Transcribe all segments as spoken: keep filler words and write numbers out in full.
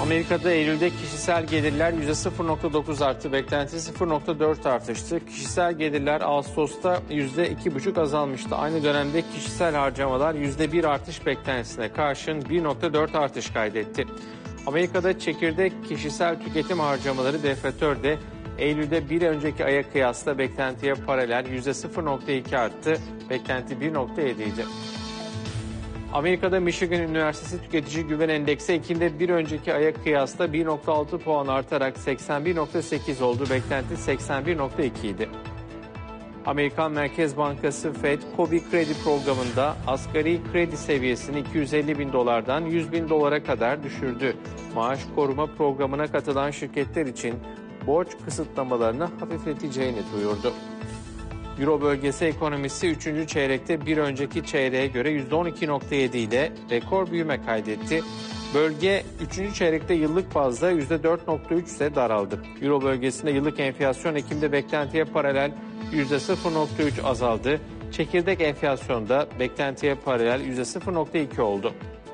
Amerika'da Eylül'de kişisel gelirler yüzde sıfır nokta dokuz arttı. Beklenti sıfır nokta dört artıştı. Kişisel gelirler Ağustos'ta yüzde iki buçuk azalmıştı. Aynı dönemde kişisel harcamalar yüzde bir artış beklentisine karşın bir nokta dört artış kaydetti. Amerika'da çekirdek kişisel tüketim harcamaları deflatörde Eylül'de bir önceki aya kıyasla beklentiye paralel yüzde sıfır nokta iki arttı. Beklenti bir nokta yedi idi. Amerika'da Michigan Üniversitesi Tüketici Güven Endeksi Ekim'de bir önceki aya kıyasla bir nokta altı puan artarak seksen bir nokta sekiz oldu. Beklenti seksen bir nokta iki idi. Amerikan Merkez Bankası Fed, KOBİ kredi programında asgari kredi seviyesini iki yüz elli bin dolardan yüz bin dolara kadar düşürdü. Maaş koruma programına katılan şirketler için borç kısıtlamalarını hafifleteceğini duyurdu. Euro bölgesi ekonomisi üçüncü çeyrekte bir önceki çeyreğe göre yüzde on iki nokta yedi ile rekor büyüme kaydetti. Bölge üçüncü çeyrekte yıllık bazda yüzde dört nokta üç ise daraldı. Euro bölgesinde yıllık enflasyon Ekim'de beklentiye paralel yüzde sıfır nokta üç azaldı. Çekirdek enflasyonda beklentiye paralel yüzde sıfır nokta iki oldu.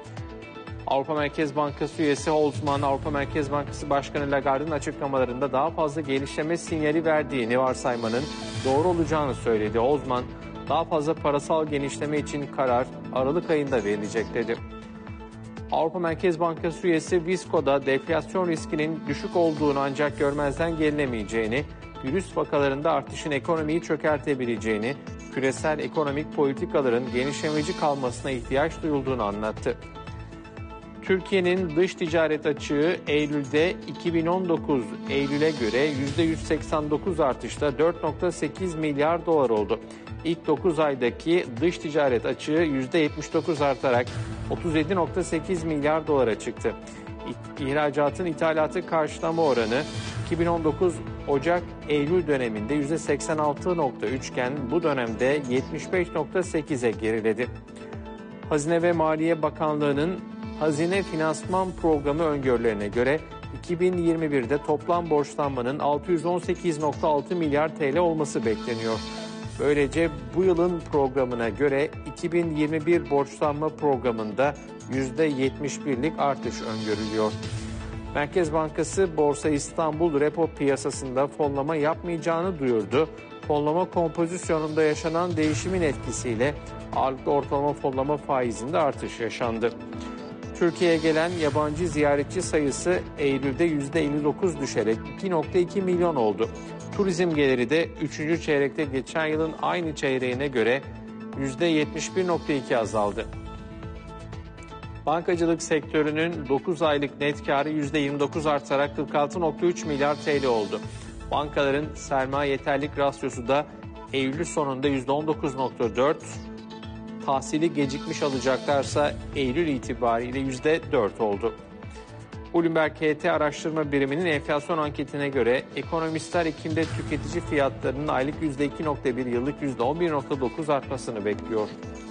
Avrupa Merkez Bankası üyesi Holzman, Avrupa Merkez Bankası Başkanı Lagarde'ın açıklamalarında daha fazla gelişleme sinyali verdiğini varsaymanın doğru olacağını söyledi. Holzman, daha fazla parasal genişleme için karar Aralık ayında verilecek dedi. Avrupa Merkez Bankası üyesi Visco'da deflasyon riskinin düşük olduğunu ancak görmezden gelinemeyeceğini, virüs vakalarında artışın ekonomiyi çökertebileceğini, küresel ekonomik politikaların genişlemeci kalmasına ihtiyaç duyulduğunu anlattı. Türkiye'nin dış ticaret açığı Eylül'de iki bin on dokuz Eylül'e göre yüzde yüz seksen dokuz artışla dört nokta sekiz milyar dolar oldu. İlk dokuz aydaki dış ticaret açığı yüzde yetmiş dokuz artarak otuz yedi nokta sekiz milyar dolara çıktı. İhracatın ithalatı karşılama oranı iki bin on dokuz Ocak-Eylül döneminde yüzde seksen altı nokta üç iken bu dönemde yetmiş beş nokta sekize geriledi. Hazine ve Maliye Bakanlığı'nın Hazine Finansman Programı öngörülerine göre iki bin yirmi birde toplam borçlanmanın altı yüz on sekiz nokta altı milyar T L olması bekleniyor. Böylece bu yılın programına göre iki bin yirmi bir borçlanma programında yüzde yetmiş birlik artış öngörülüyor. Merkez Bankası Borsa İstanbul repo piyasasında fonlama yapmayacağını duyurdu. Fonlama kompozisyonunda yaşanan değişimin etkisiyle ağırlıklı ortalama fonlama faizinde artış yaşandı. Türkiye'ye gelen yabancı ziyaretçi sayısı Eylül'de yüzde elli dokuz düşerek iki nokta iki milyon oldu. Turizm geliri de üçüncü çeyrekte geçen yılın aynı çeyreğine göre yüzde yetmiş bir nokta iki azaldı. Bankacılık sektörünün dokuz aylık net karı yüzde yirmi dokuz artarak kırk altı nokta üç milyar T L oldu. Bankaların sermaye yeterlilik rasyosu da Eylül sonunda yüzde on dokuz nokta dört, tahsili gecikmiş alacaklarsa Eylül itibariyle yüzde dört oldu. Bloomberg H T araştırma biriminin enflasyon anketine göre ekonomistler Ekim'de tüketici fiyatlarının aylık yüzde iki nokta bir, yıllık yüzde on bir nokta dokuz artmasını bekliyor.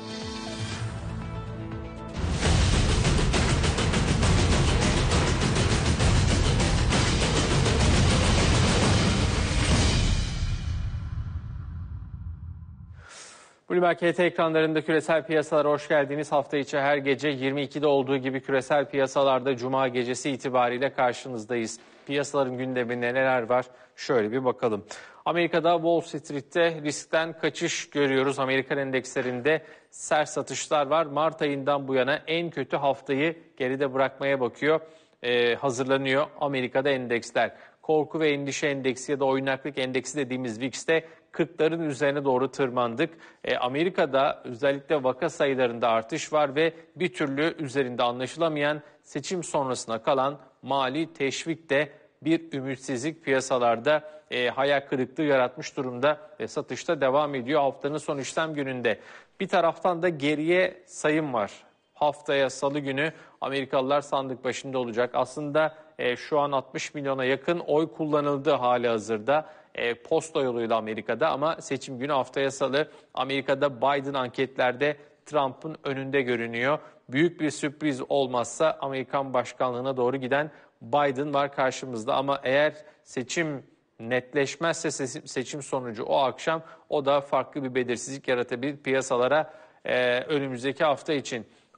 Bloomberg H T ekranlarında küresel piyasalara hoş geldiniz. Hafta içi her gece yirmi ikide olduğu gibi küresel piyasalarda Cuma gecesi itibariyle karşınızdayız. Piyasaların gündeminde neler var? Şöyle bir bakalım. Amerika'da Wall Street'te riskten kaçış görüyoruz. Amerikan endekslerinde sert satışlar var. Mart ayından bu yana en kötü haftayı geride bırakmaya bakıyor. Ee, hazırlanıyor Amerika'da endeksler. Korku ve endişe endeksi ya da oynaklık endeksi dediğimiz V I X'te kırkların üzerine doğru tırmandık. E, Amerika'da özellikle vaka sayılarında artış var ve bir türlü üzerinde anlaşılamayan seçim sonrasına kalan mali teşvik de bir ümitsizlik piyasalarda e, hayal kırıklığı yaratmış durumda ve satışta devam ediyor haftanın son işlem gününde. Bir taraftan da geriye sayım var. Haftaya Salı günü Amerikalılar sandık başında olacak. Aslında e, şu an altmış milyona yakın oy kullanıldı hali hazırda. E, posta yoluyla Amerika'da ama seçim günü haftaya Salı. Amerika'da Biden anketlerde Trump'ın önünde görünüyor. Büyük bir sürpriz olmazsa Amerikan başkanlığına doğru giden Biden var karşımızda. Ama eğer seçim netleşmezse seçim sonucu o akşam o da farklı bir belirsizlik yaratabilir piyasalara e, önümüzdeki hafta için.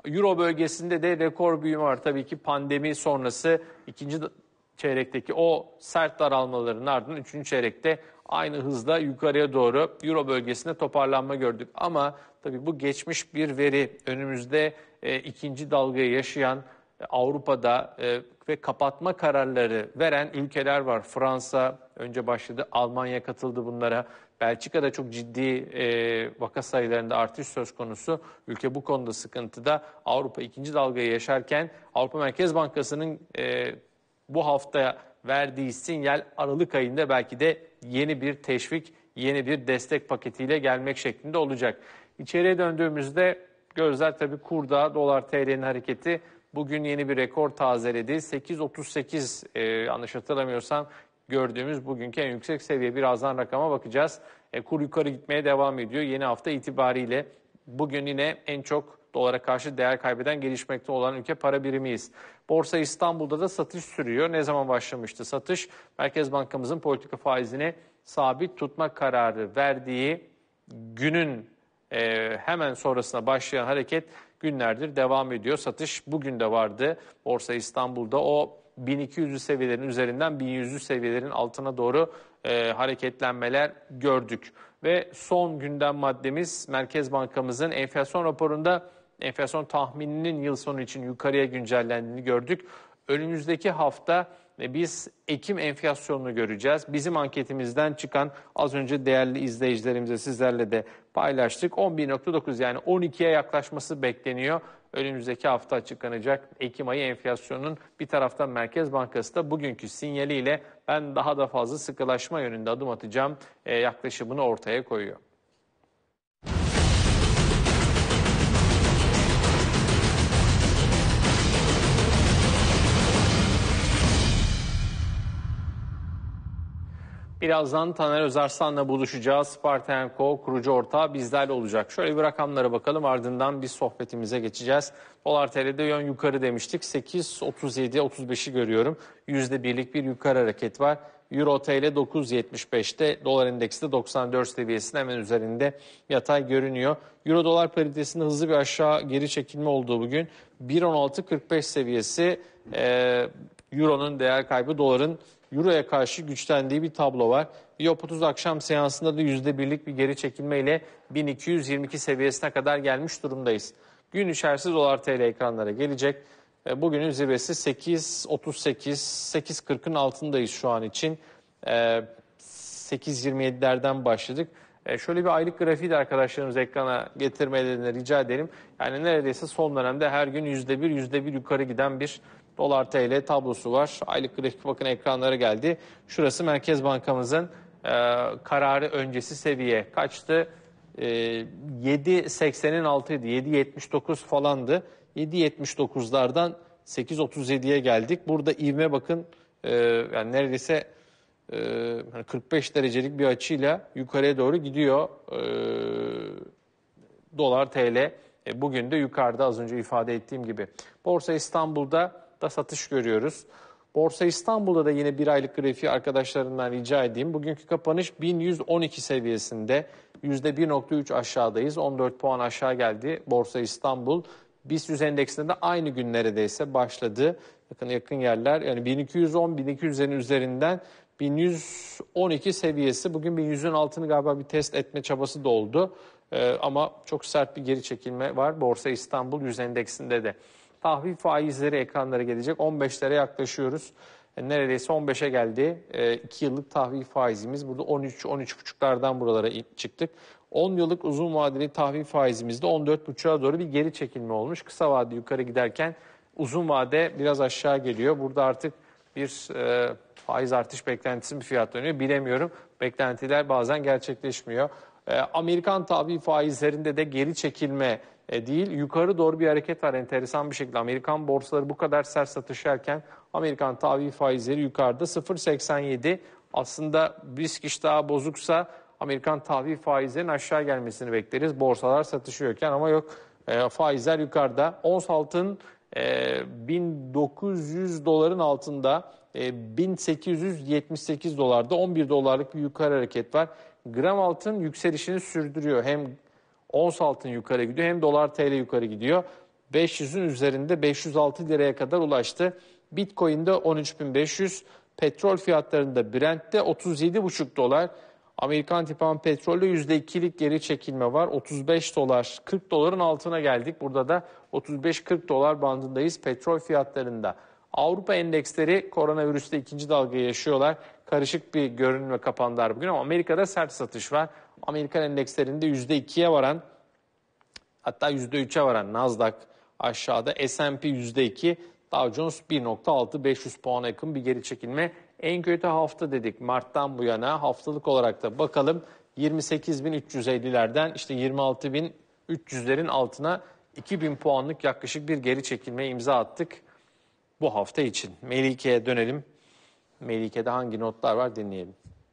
Euro bölgesinde de rekor büyüme var. Tabii ki pandemi sonrası ikinci çeyrekteki o sert daralmaların ardından üçüncü çeyrekte aynı hızda yukarıya doğru Euro bölgesinde toparlanma gördük. Ama tabii bu geçmiş bir veri. Önümüzde e, ikinci dalgayı yaşayan e, Avrupa'da e, ve kapatma kararları veren ülkeler var. Fransa önce başladı, Almanya katıldı bunlara. Belçika'da çok ciddi e, vaka sayılarında artış söz konusu. Ülke bu konuda sıkıntıda. Avrupa ikinci dalgayı yaşarken Avrupa Merkez Bankası'nın e, bu hafta verdiği sinyal Aralık ayında belki de yeni bir teşvik, yeni bir destek paketiyle gelmek şeklinde olacak. İçeriye döndüğümüzde gözler tabii kurda, dolar T L'nin hareketi bugün yeni bir rekor tazeledi. sekiz otuz sekiz e, yanlış hatırlamıyorsam gördüğümüz bugünkü en yüksek seviye. Birazdan rakama bakacağız. E, kur yukarı gitmeye devam ediyor. Yeni hafta itibariyle bugün yine en çok dolara karşı değer kaybeden, gelişmekte olan ülke para birimiyiz. Borsa İstanbul'da da satış sürüyor. Ne zaman başlamıştı satış? Merkez Bankamızın politika faizini sabit tutma kararı verdiği günün e, hemen sonrasına başlayan hareket günlerdir devam ediyor. Satış bugün de vardı. Borsa İstanbul'da o bin iki yüzlü seviyelerin üzerinden bin yüzlü seviyelerin altına doğru e, hareketlenmeler gördük. Ve son gündem maddemiz Merkez Bankamızın enflasyon raporunda enflasyon tahmininin yıl sonu için yukarıya güncellendiğini gördük. Önümüzdeki hafta biz Ekim enflasyonunu göreceğiz. Bizim anketimizden çıkan, az önce değerli izleyicilerimize sizlerle de paylaştık. on bir nokta dokuz, yani on ikiye yaklaşması bekleniyor. Önümüzdeki hafta açıklanacak Ekim ayı enflasyonunun. Bir taraftan Merkez Bankası da bugünkü sinyaliyle ben daha da fazla sıkılaşma yönünde adım atacağım e, yaklaşımını ortaya koyuyor. Birazdan Taner Özarslan'la buluşacağız. Spartenko kurucu ortağı bizlerle olacak. Şöyle bir rakamlara bakalım, ardından bir sohbetimize geçeceğiz. Dolar T L'de yön yukarı demiştik. sekiz otuz yedi otuz beşi görüyorum. Yüzde birlik bir yukarı hareket var. Euro T L dokuz yetmiş beşte, dolar endeksi de doksan dört seviyesinin hemen üzerinde yatay görünüyor. Euro dolar paritesinde hızlı bir aşağı geri çekilme olduğu bugün. bir on altı kırk beş seviyesi e, Euro'nun değer kaybı, doların Euro'ya karşı güçlendiği bir tablo var. Biop otuz akşam seansında da yüzde birlik bir geri çekilmeyle bin iki yüz yirmi iki seviyesine kadar gelmiş durumdayız. Gün içerisinde dolar T L ekranlara gelecek. Bugünün zirvesi sekiz otuz sekiz, sekiz kırkın altındayız şu an için. sekiz yirmi yedilerden başladık. Şöyle bir aylık grafiği de arkadaşlarımız ekrana getirmelerini rica edelim. Yani neredeyse son dönemde her gün yüzde bir, yüzde bir yukarı giden bir dolar T L tablosu var. Aylık grafik bakın ekranlara geldi. Şurası Merkez Bankamızın e, kararı öncesi seviye kaçtı? E, yedi seksenin altıydı. yedi yetmiş dokuz falandı. yedi yetmiş dokuzlardan sekiz otuz yediye geldik. Burada ivme bakın e, yani neredeyse e, kırk beş derecelik bir açıyla yukarıya doğru gidiyor e, dolar T L. E, bugün de yukarıda, az önce ifade ettiğim gibi. Borsa İstanbul'da da satış görüyoruz. Borsa İstanbul'da da yine bir aylık grafiği arkadaşlarımdan rica edeyim. Bugünkü kapanış bin yüz on iki seviyesinde. yüzde bir nokta üç aşağıdayız. on dört puan aşağı geldi Borsa İstanbul. BIST yüz endeksinde de aynı gün neredeyse başladı. Bakın yakın yerler, yani bin iki yüz on bin iki yüzlerin üzerinden bin yüz on iki seviyesi. Bugün bin yüzün altını galiba bir test etme çabası da oldu. Ee, ama çok sert bir geri çekilme var Borsa İstanbul yüz endeksinde de. Tahvil faizleri ekranlara gelecek. on beşlere yaklaşıyoruz. Yani neredeyse on beşe geldi. iki yıllık tahvil faizimiz. Burada on üç on üç buçuklardan buralara çıktık. on yıllık uzun vadeli tahvil faizimizde on dört buçuğa doğru bir geri çekilme olmuş. Kısa vade yukarı giderken uzun vade biraz aşağı geliyor. Burada artık bir e, faiz artış beklentisi mi fiyatlanıyor bilemiyorum. Beklentiler bazen gerçekleşmiyor. E, Amerikan tahvil faizlerinde de geri çekilme E değil, yukarı doğru bir hareket var enteresan bir şekilde. Amerikan borsaları bu kadar sert satışarken Amerikan tahvil faizleri yukarıda sıfır virgül seksen yedi. Aslında risk iştahı bozuksa Amerikan tahvil faizlerinin aşağı gelmesini bekleriz. Borsalar satışıyorken ama yok, e, faizler yukarıda. Ons altın e, bin dokuz yüz doların altında, e, bin sekiz yüz yetmiş sekiz dolarda on bir dolarlık bir yukarı hareket var. Gram altın yükselişini sürdürüyor. Hem ons altın yukarı gidiyor hem dolar T L yukarı gidiyor. beş yüzün üzerinde beş yüz altı liraya kadar ulaştı. Bitcoin'de on üç bin beş yüz, petrol fiyatlarında Brent'te otuz yedi buçuk dolar. Amerikan tipan petrolde yüzde ikilik geri çekilme var. otuz beş dolar, kırk doların altına geldik. Burada da otuz beş kırk dolar bandındayız petrol fiyatlarında. Avrupa endeksleri koronavirüste ikinci dalgayı yaşıyorlar. Karışık bir görünümle kapandılar bugün ama Amerika'da sert satış var. Amerikan endekslerinde yüzde ikiye varan, hatta yüzde üçe varan Nasdaq aşağıda, S and P yüzde iki, Dow Jones bir nokta altı, beş yüz puana yakın bir geri çekilme. En kötü hafta dedik Mart'tan bu yana. Haftalık olarak da bakalım yirmi sekiz bin üç yüz ellilerden işte yirmi altı bin üç yüzlerin altına iki bin puanlık yaklaşık bir geri çekilmeye imza attık bu hafta için. Melike'ye dönelim. Melike'de hangi notlar var dinleyelim.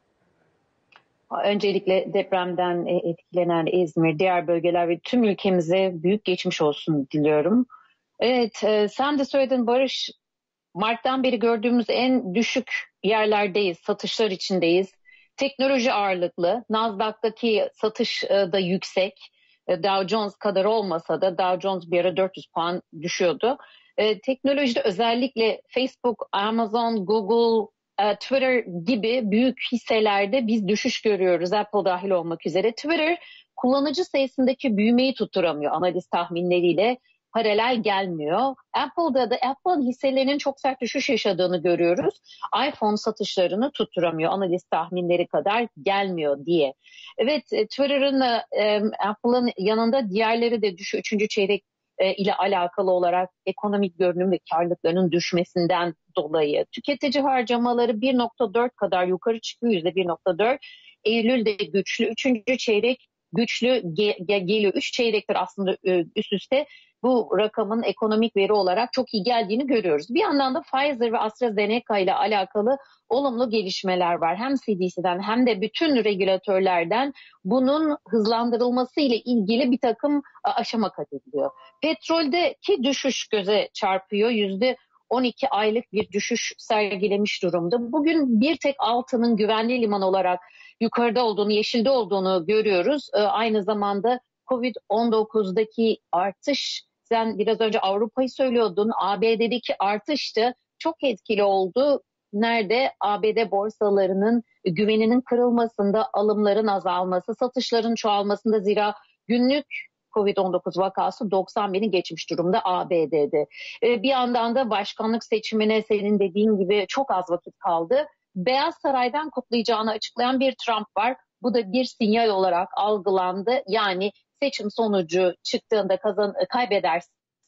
Öncelikle depremden etkilenen İzmir, diğer bölgeler ve tüm ülkemize büyük geçmiş olsun diliyorum. Evet, sen de söyledin Barış, Mart'tan beri gördüğümüz en düşük yerlerdeyiz, satışlar içindeyiz. Teknoloji ağırlıklı, Nasdaq'taki satış da yüksek. Dow Jones kadar olmasa da Dow Jones bir ara dört yüz puan düşüyordu. Teknolojide özellikle Facebook, Amazon, Google, Twitter gibi büyük hisselerde biz düşüş görüyoruz, Apple dahil olmak üzere. Twitter kullanıcı sayısındaki büyümeyi tutturamıyor, analiz tahminleriyle paralel gelmiyor. Apple'da da Apple'ın hisselerinin çok sert düşüş yaşadığını görüyoruz. iPhone satışlarını tutturamıyor, analiz tahminleri kadar gelmiyor diye. Evet, Twitter'ın, Apple'ın yanında diğerleri de düşüyor. Üçüncü çeyrek ile alakalı olarak ekonomik görünüm ve karlılıklarının düşmesinden dolayı tüketici harcamaları bir nokta dört kadar yukarı çıkıyor, yüzde bir nokta dört. Eylül'de güçlü, üçüncü çeyrek güçlü ge- ge- geliyor. Üç çeyrektir aslında üst üste bu rakamın ekonomik veri olarak çok iyi geldiğini görüyoruz. Bir yandan da Pfizer ve AstraZeneca ile alakalı olumlu gelişmeler var. Hem C D C'den hem de bütün regülatörlerden bunun hızlandırılması ile ilgili bir takım aşama kat ediliyor. Petroldeki düşüş göze çarpıyor. Yüzde on iki aylık bir düşüş sergilemiş durumda. Bugün bir tek altının güvenli liman olarak yukarıda olduğunu, yeşilde olduğunu görüyoruz. Aynı zamanda Covid on dokuzdaki artış, sen biraz önce Avrupa'yı söylüyordun, A B D'deki artış da çok etkili oldu. Nerede? A B D borsalarının güveninin kırılmasında, alımların azalması, satışların çoğalmasında, zira günlük Covid on dokuz vakası doksan bini geçmiş durumda A B D'de. Bir yandan da başkanlık seçimine senin dediğin gibi çok az vakit kaldı. Beyaz Saray'dan kutlayacağını açıklayan bir Trump var. Bu da bir sinyal olarak algılandı. Yani seçim sonucu çıktığında kazan kaybederse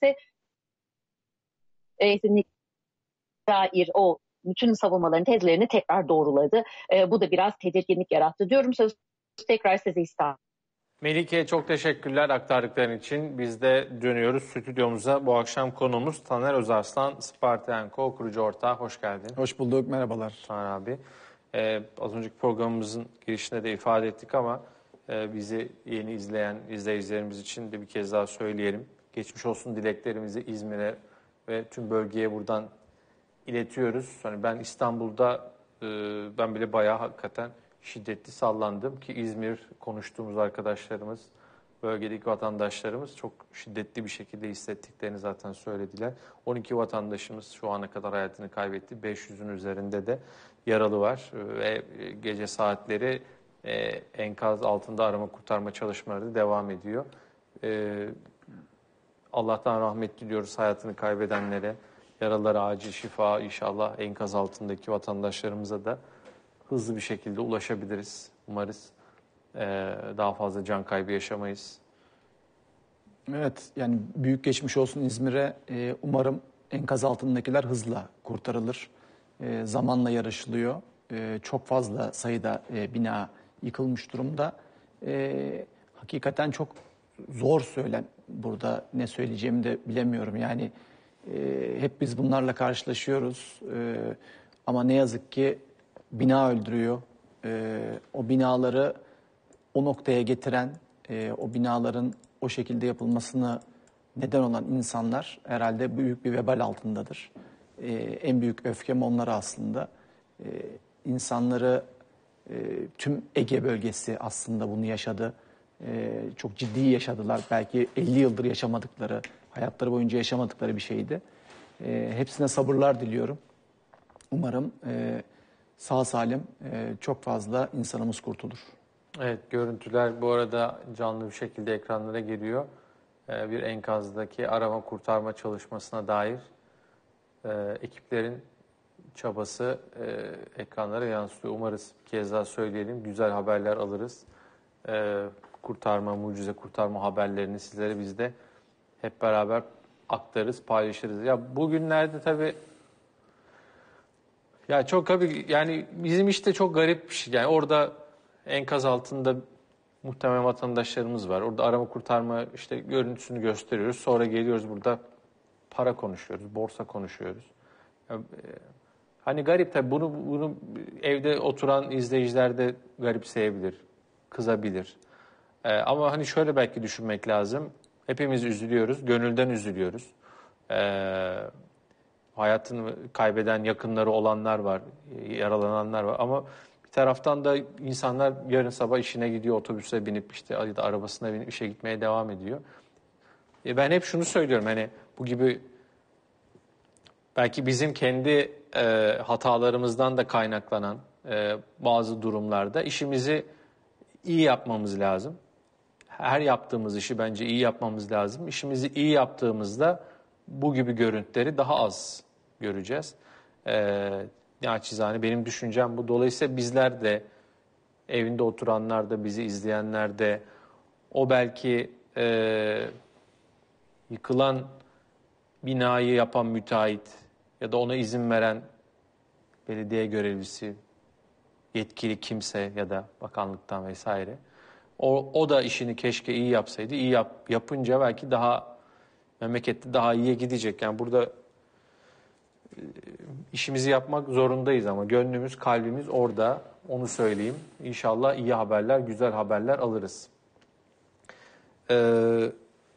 kesinlikle dair o bütün savunmaların tezlerini tekrar doğruladı. E, bu da biraz tedirginlik yarattı diyorum. Söz tekrar size istedim. Melike, çok teşekkürler aktardıkların için. Biz de dönüyoruz stüdyomuza. Bu akşam konuğumuz Taner Özarslan, Sparta and Co kurucu ortağı. Hoş geldin. Hoş bulduk, merhabalar. Taner abi. Ee, az önceki programımızın girişinde de ifade ettik ama e, bizi yeni izleyen izleyicilerimiz için de bir kez daha söyleyelim. Geçmiş olsun dileklerimizi İzmir'e ve tüm bölgeye buradan iletiyoruz. Hani ben İstanbul'da e, ben bile bayağı hakikaten şiddetli sallandım ki İzmir konuştuğumuz arkadaşlarımız, bölgedeki vatandaşlarımız çok şiddetli bir şekilde hissettiklerini zaten söylediler. on iki vatandaşımız şu ana kadar hayatını kaybetti. beş yüzün üzerinde de yaralı var ve gece saatleri e, enkaz altında arama kurtarma çalışmaları devam ediyor. E, Allah'tan rahmet diliyoruz hayatını kaybedenlere. Yaralılara acil şifa, inşallah enkaz altındaki vatandaşlarımıza da hızlı bir şekilde ulaşabiliriz. Umarız ee, daha fazla can kaybı yaşamayız. Evet, yani büyük geçmiş olsun İzmir'e. Ee, umarım enkaz altındakiler hızla kurtarılır. Ee, zamanla yarışılıyor. Ee, çok fazla sayıda e, bina yıkılmış durumda. Ee, hakikaten çok zor söylem. Burada ne söyleyeceğimi de bilemiyorum. Yani e, hep biz bunlarla karşılaşıyoruz. E, ama ne yazık ki bina öldürüyor. E, o binaları o noktaya getiren, e, o binaların o şekilde yapılmasını neden olan insanlar herhalde büyük bir vebal altındadır. E, en büyük öfkem onlara aslında. E, insanları, e, tüm Ege bölgesi aslında bunu yaşadı. e, çok ciddi yaşadılar. Belki elli yıldır yaşamadıkları, hayatları boyunca yaşamadıkları bir şeydi. E, hepsine sabırlar diliyorum. Umarım e, sağ salim e, çok fazla insanımız kurtulur. Evet, görüntüler bu arada canlı bir şekilde ekranlara geliyor. Ee, bir enkazdaki arama kurtarma çalışmasına dair e, ekiplerin çabası e, ekranlara yansıyor. Umarız bir kez daha söyleyelim, güzel haberler alırız. E, kurtarma, mucize kurtarma haberlerini sizlere biz de hep beraber aktarırız, paylaşırız. Ya bugünlerde tabii ya çok tabii yani bizim işte çok garip bir şey. Yani orada enkaz altında muhtemelen vatandaşlarımız var. Orada arama kurtarma işte görüntüsünü gösteriyoruz. Sonra geliyoruz burada para konuşuyoruz, borsa konuşuyoruz. Ya, e, hani garip tabii bunu bunu evde oturan izleyiciler de garipseyebilir, kızabilir. E, ama hani şöyle belki düşünmek lazım. Hepimiz üzülüyoruz, gönülden üzülüyoruz. E, hayatını kaybeden yakınları olanlar var, yaralananlar var ama bir taraftan da insanlar yarın sabah işine gidiyor, otobüse binip işte ya da arabasına binip işe gitmeye devam ediyor. E ben hep şunu söylüyorum, hani bu gibi belki bizim kendi e, hatalarımızdan da kaynaklanan e, bazı durumlarda işimizi iyi yapmamız lazım. Her yaptığımız işi bence iyi yapmamız lazım. İşimizi iyi yaptığımızda bu gibi görüntüleri daha az göreceğiz. Ee, naçizane benim düşüncem bu. Dolayısıyla bizler de, evinde oturanlar da, bizi izleyenler de, o belki e, yıkılan binayı yapan müteahhit ya da ona izin veren belediye görevlisi, yetkili kimse ya da bakanlıktan vesaire, o, o da işini keşke iyi yapsaydı. İyi yap, yapınca belki daha memlekette daha iyiye gidecek. Yani burada e, işimizi yapmak zorundayız ama gönlümüz, kalbimiz orada. Onu söyleyeyim. İnşallah iyi haberler, güzel haberler alırız. Ee,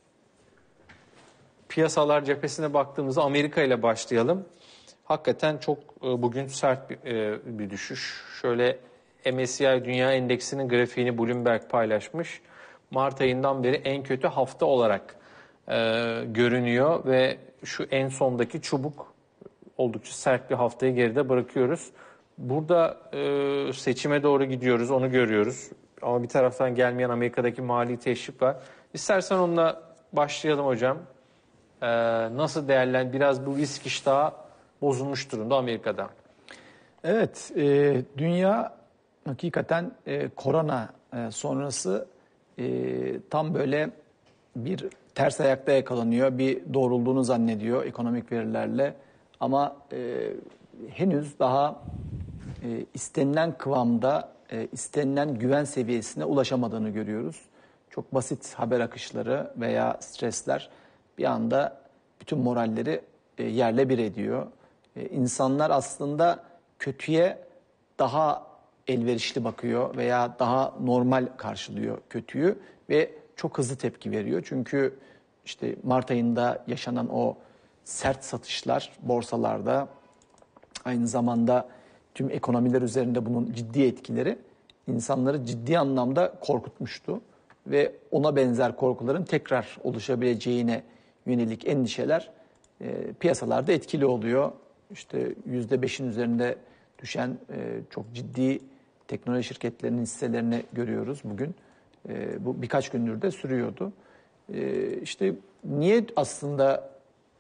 piyasalar cephesine baktığımızda Amerika ile başlayalım. Hakikaten çok e, bugün sert bir, e, bir düşüş. Şöyle M S C I Dünya Endeksinin grafiğini Bloomberg paylaşmış. Mart ayından beri en kötü hafta olarak e, görünüyor ve şu en sondaki çubuk oldukça sert bir haftayı geride bırakıyoruz. Burada e, seçime doğru gidiyoruz, onu görüyoruz. Ama bir taraftan gelmeyen Amerika'daki mali teşvik var. İstersen onunla başlayalım hocam. E, nasıl değerlen biraz bu risk iştahı bozulmuş durumda Amerika'da. Evet, e, dünya hakikaten e, korona e, sonrası e, tam böyle bir ters ayakta yakalanıyor, bir doğrulduğunu zannediyor ekonomik verilerle. Ama e, henüz daha e, istenilen kıvamda, e, istenilen güven seviyesine ulaşamadığını görüyoruz. Çok basit haber akışları veya stresler bir anda bütün moralleri e, yerle bir ediyor. E, insanlar aslında kötüye daha elverişli bakıyor veya daha normal karşılıyor kötüyü ve çok hızlı tepki veriyor. Çünkü işte Mart ayında yaşanan o sert satışlar borsalarda, aynı zamanda tüm ekonomiler üzerinde bunun ciddi etkileri insanları ciddi anlamda korkutmuştu. Ve ona benzer korkuların tekrar oluşabileceğine yönelik endişeler e, piyasalarda etkili oluyor. İşte yüzde beşin üzerinde düşen e, çok ciddi teknoloji şirketlerinin hisselerini görüyoruz bugün. E, bu birkaç gündür de sürüyordu. E, işte niye aslında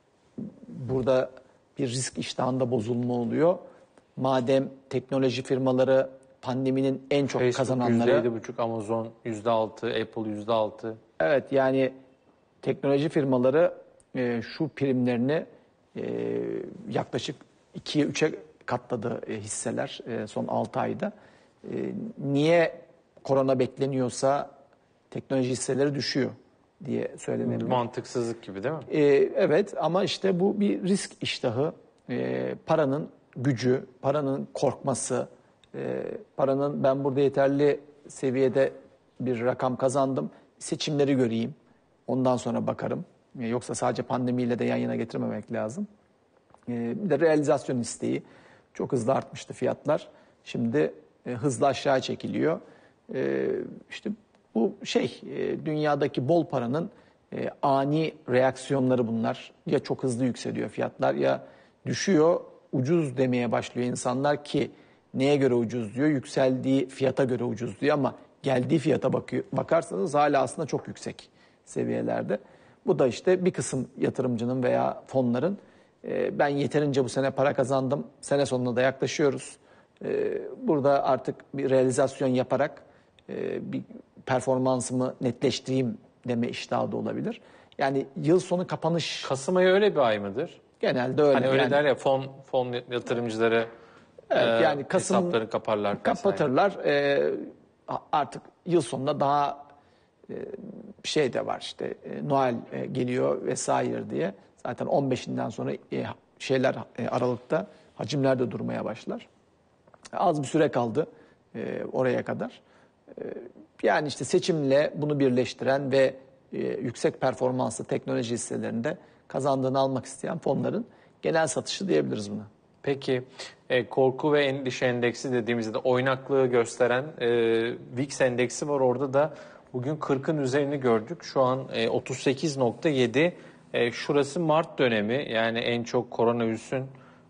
burada bir risk iştahında bozulma oluyor? Madem teknoloji firmaları pandeminin en çok Facebook kazananları. yüzde yedi buçuk, Amazon yüzde altı, Apple yüzde altı. Evet, yani teknoloji firmaları e, şu primlerini e, yaklaşık ikiye üçe katladı e, hisseler e, son altı ayda. E, niye korona bekleniyorsa teknoloji hisseleri düşüyor diye söylenebilir. Mantıksızlık gibi değil mi? E, evet, ama işte bu bir risk iştahı. E, paranın gücü, paranın korkması, e, paranın ben burada yeterli seviyede bir rakam kazandım, seçimleri göreyim, ondan sonra bakarım. E, yoksa sadece pandemiyle de yan yana getirmemek lazım. E, bir de realizasyon isteği. Çok hızlı artmıştı fiyatlar. Şimdi e, hızlı aşağı çekiliyor. E, işte Bu şey e, dünyadaki bol paranın e, ani reaksiyonları bunlar. Ya çok hızlı yükseliyor fiyatlar ya düşüyor, ucuz demeye başlıyor insanlar ki neye göre ucuz diyor? Yükseldiği fiyata göre ucuz diyor ama geldiği fiyata bakıyor, bakarsanız hala aslında çok yüksek seviyelerde. Bu da işte bir kısım yatırımcının veya fonların e, ben yeterince bu sene para kazandım, sene sonuna da yaklaşıyoruz. E, burada artık bir realizasyon yaparak e, bir performansımı netleştireyim deme iştahı da olabilir. Yani yıl sonu kapanış Kasım ayı öyle bir ay mıdır? genelde öyle. Hani öyle yani, der ya fon fon yatırımcıları Evet, e, yani Kasım hesapları kaparlar. vesaire. kapatırlar. Ee, artık yıl sonunda daha e, şey de var işte e, Noel e, geliyor vesaire diye. Zaten on beşinden sonra e, şeyler e, Aralık'ta hacimler de durmaya başlar. Az bir süre kaldı e, oraya kadar. E, yani işte seçimle bunu birleştiren ve e, yüksek performanslı teknoloji hisselerinde kazandığını almak isteyen fonların genel satışı diyebiliriz buna. Peki e, korku ve endişe endeksi dediğimizde de oynaklığı gösteren e, V I X endeksi var. Orada da bugün kırkın üzerini gördük. Şu an e, otuz sekiz nokta yedi. E, şurası Mart dönemi. Yani en çok koronavirüsün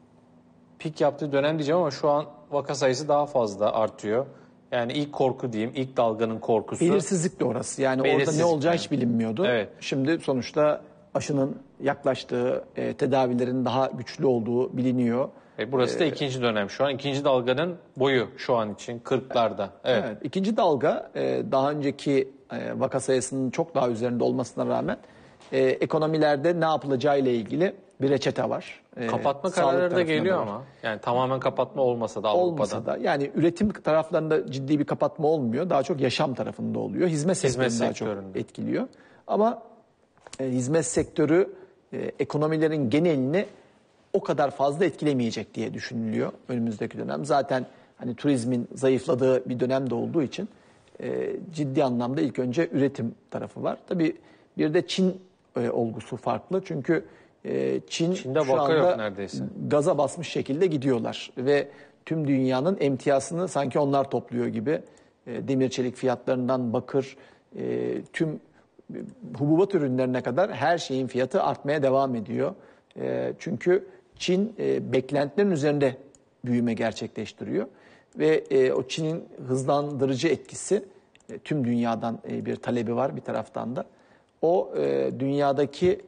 pik yaptığı dönem diyeceğim ama şu an vaka sayısı daha fazla artıyor. Yani ilk korku diyeyim, ilk dalganın korkusu. Belirsizlik de orası. Yani orada Belirsizlik ne olacağı yani. hiç bilinmiyordu. Evet. Şimdi sonuçta aşının yaklaştığı, e, tedavilerin daha güçlü olduğu biliniyor. E, burası da ikinci dönem şu an. İkinci dalganın boyu şu an için kırklarda. Evet. Evet. İkinci dalga e, daha önceki e, vaka sayısının çok daha üzerinde olmasına rağmen e, ekonomilerde ne yapılacağı ile ilgili bir reçete var. E, Kapatma sağlık kararları da tarafında geliyor var. ama. Yani tamamen kapatma olmasa da Avrupa'da. Olmasa da yani üretim taraflarında ciddi bir kapatma olmuyor. Daha çok yaşam tarafında oluyor. Hizmet, Hizmet sektörünü daha çok sektöründe. etkiliyor. Ama e, hizmet sektörü e, ekonomilerin genelini o kadar fazla etkilemeyecek diye düşünülüyor önümüzdeki dönem. Zaten hani turizmin zayıfladığı bir dönemde olduğu için e, ciddi anlamda ilk önce üretim tarafı var. Tabii bir de Çin e, olgusu farklı. Çünkü e, Çin Çin'de şu vaka yok anda neredeyse. gaza basmış şekilde gidiyorlar ve tüm dünyanın emtiyasını sanki onlar topluyor gibi. E, demir çelik fiyatlarından bakır, e, tüm hububat ürünlerine kadar her şeyin fiyatı artmaya devam ediyor. E, çünkü Çin e, beklentilerin üzerinde büyüme gerçekleştiriyor ve e, o Çin'in hızlandırıcı etkisi e, tüm dünyadan e, bir talebi var bir taraftan da. O e, dünyadaki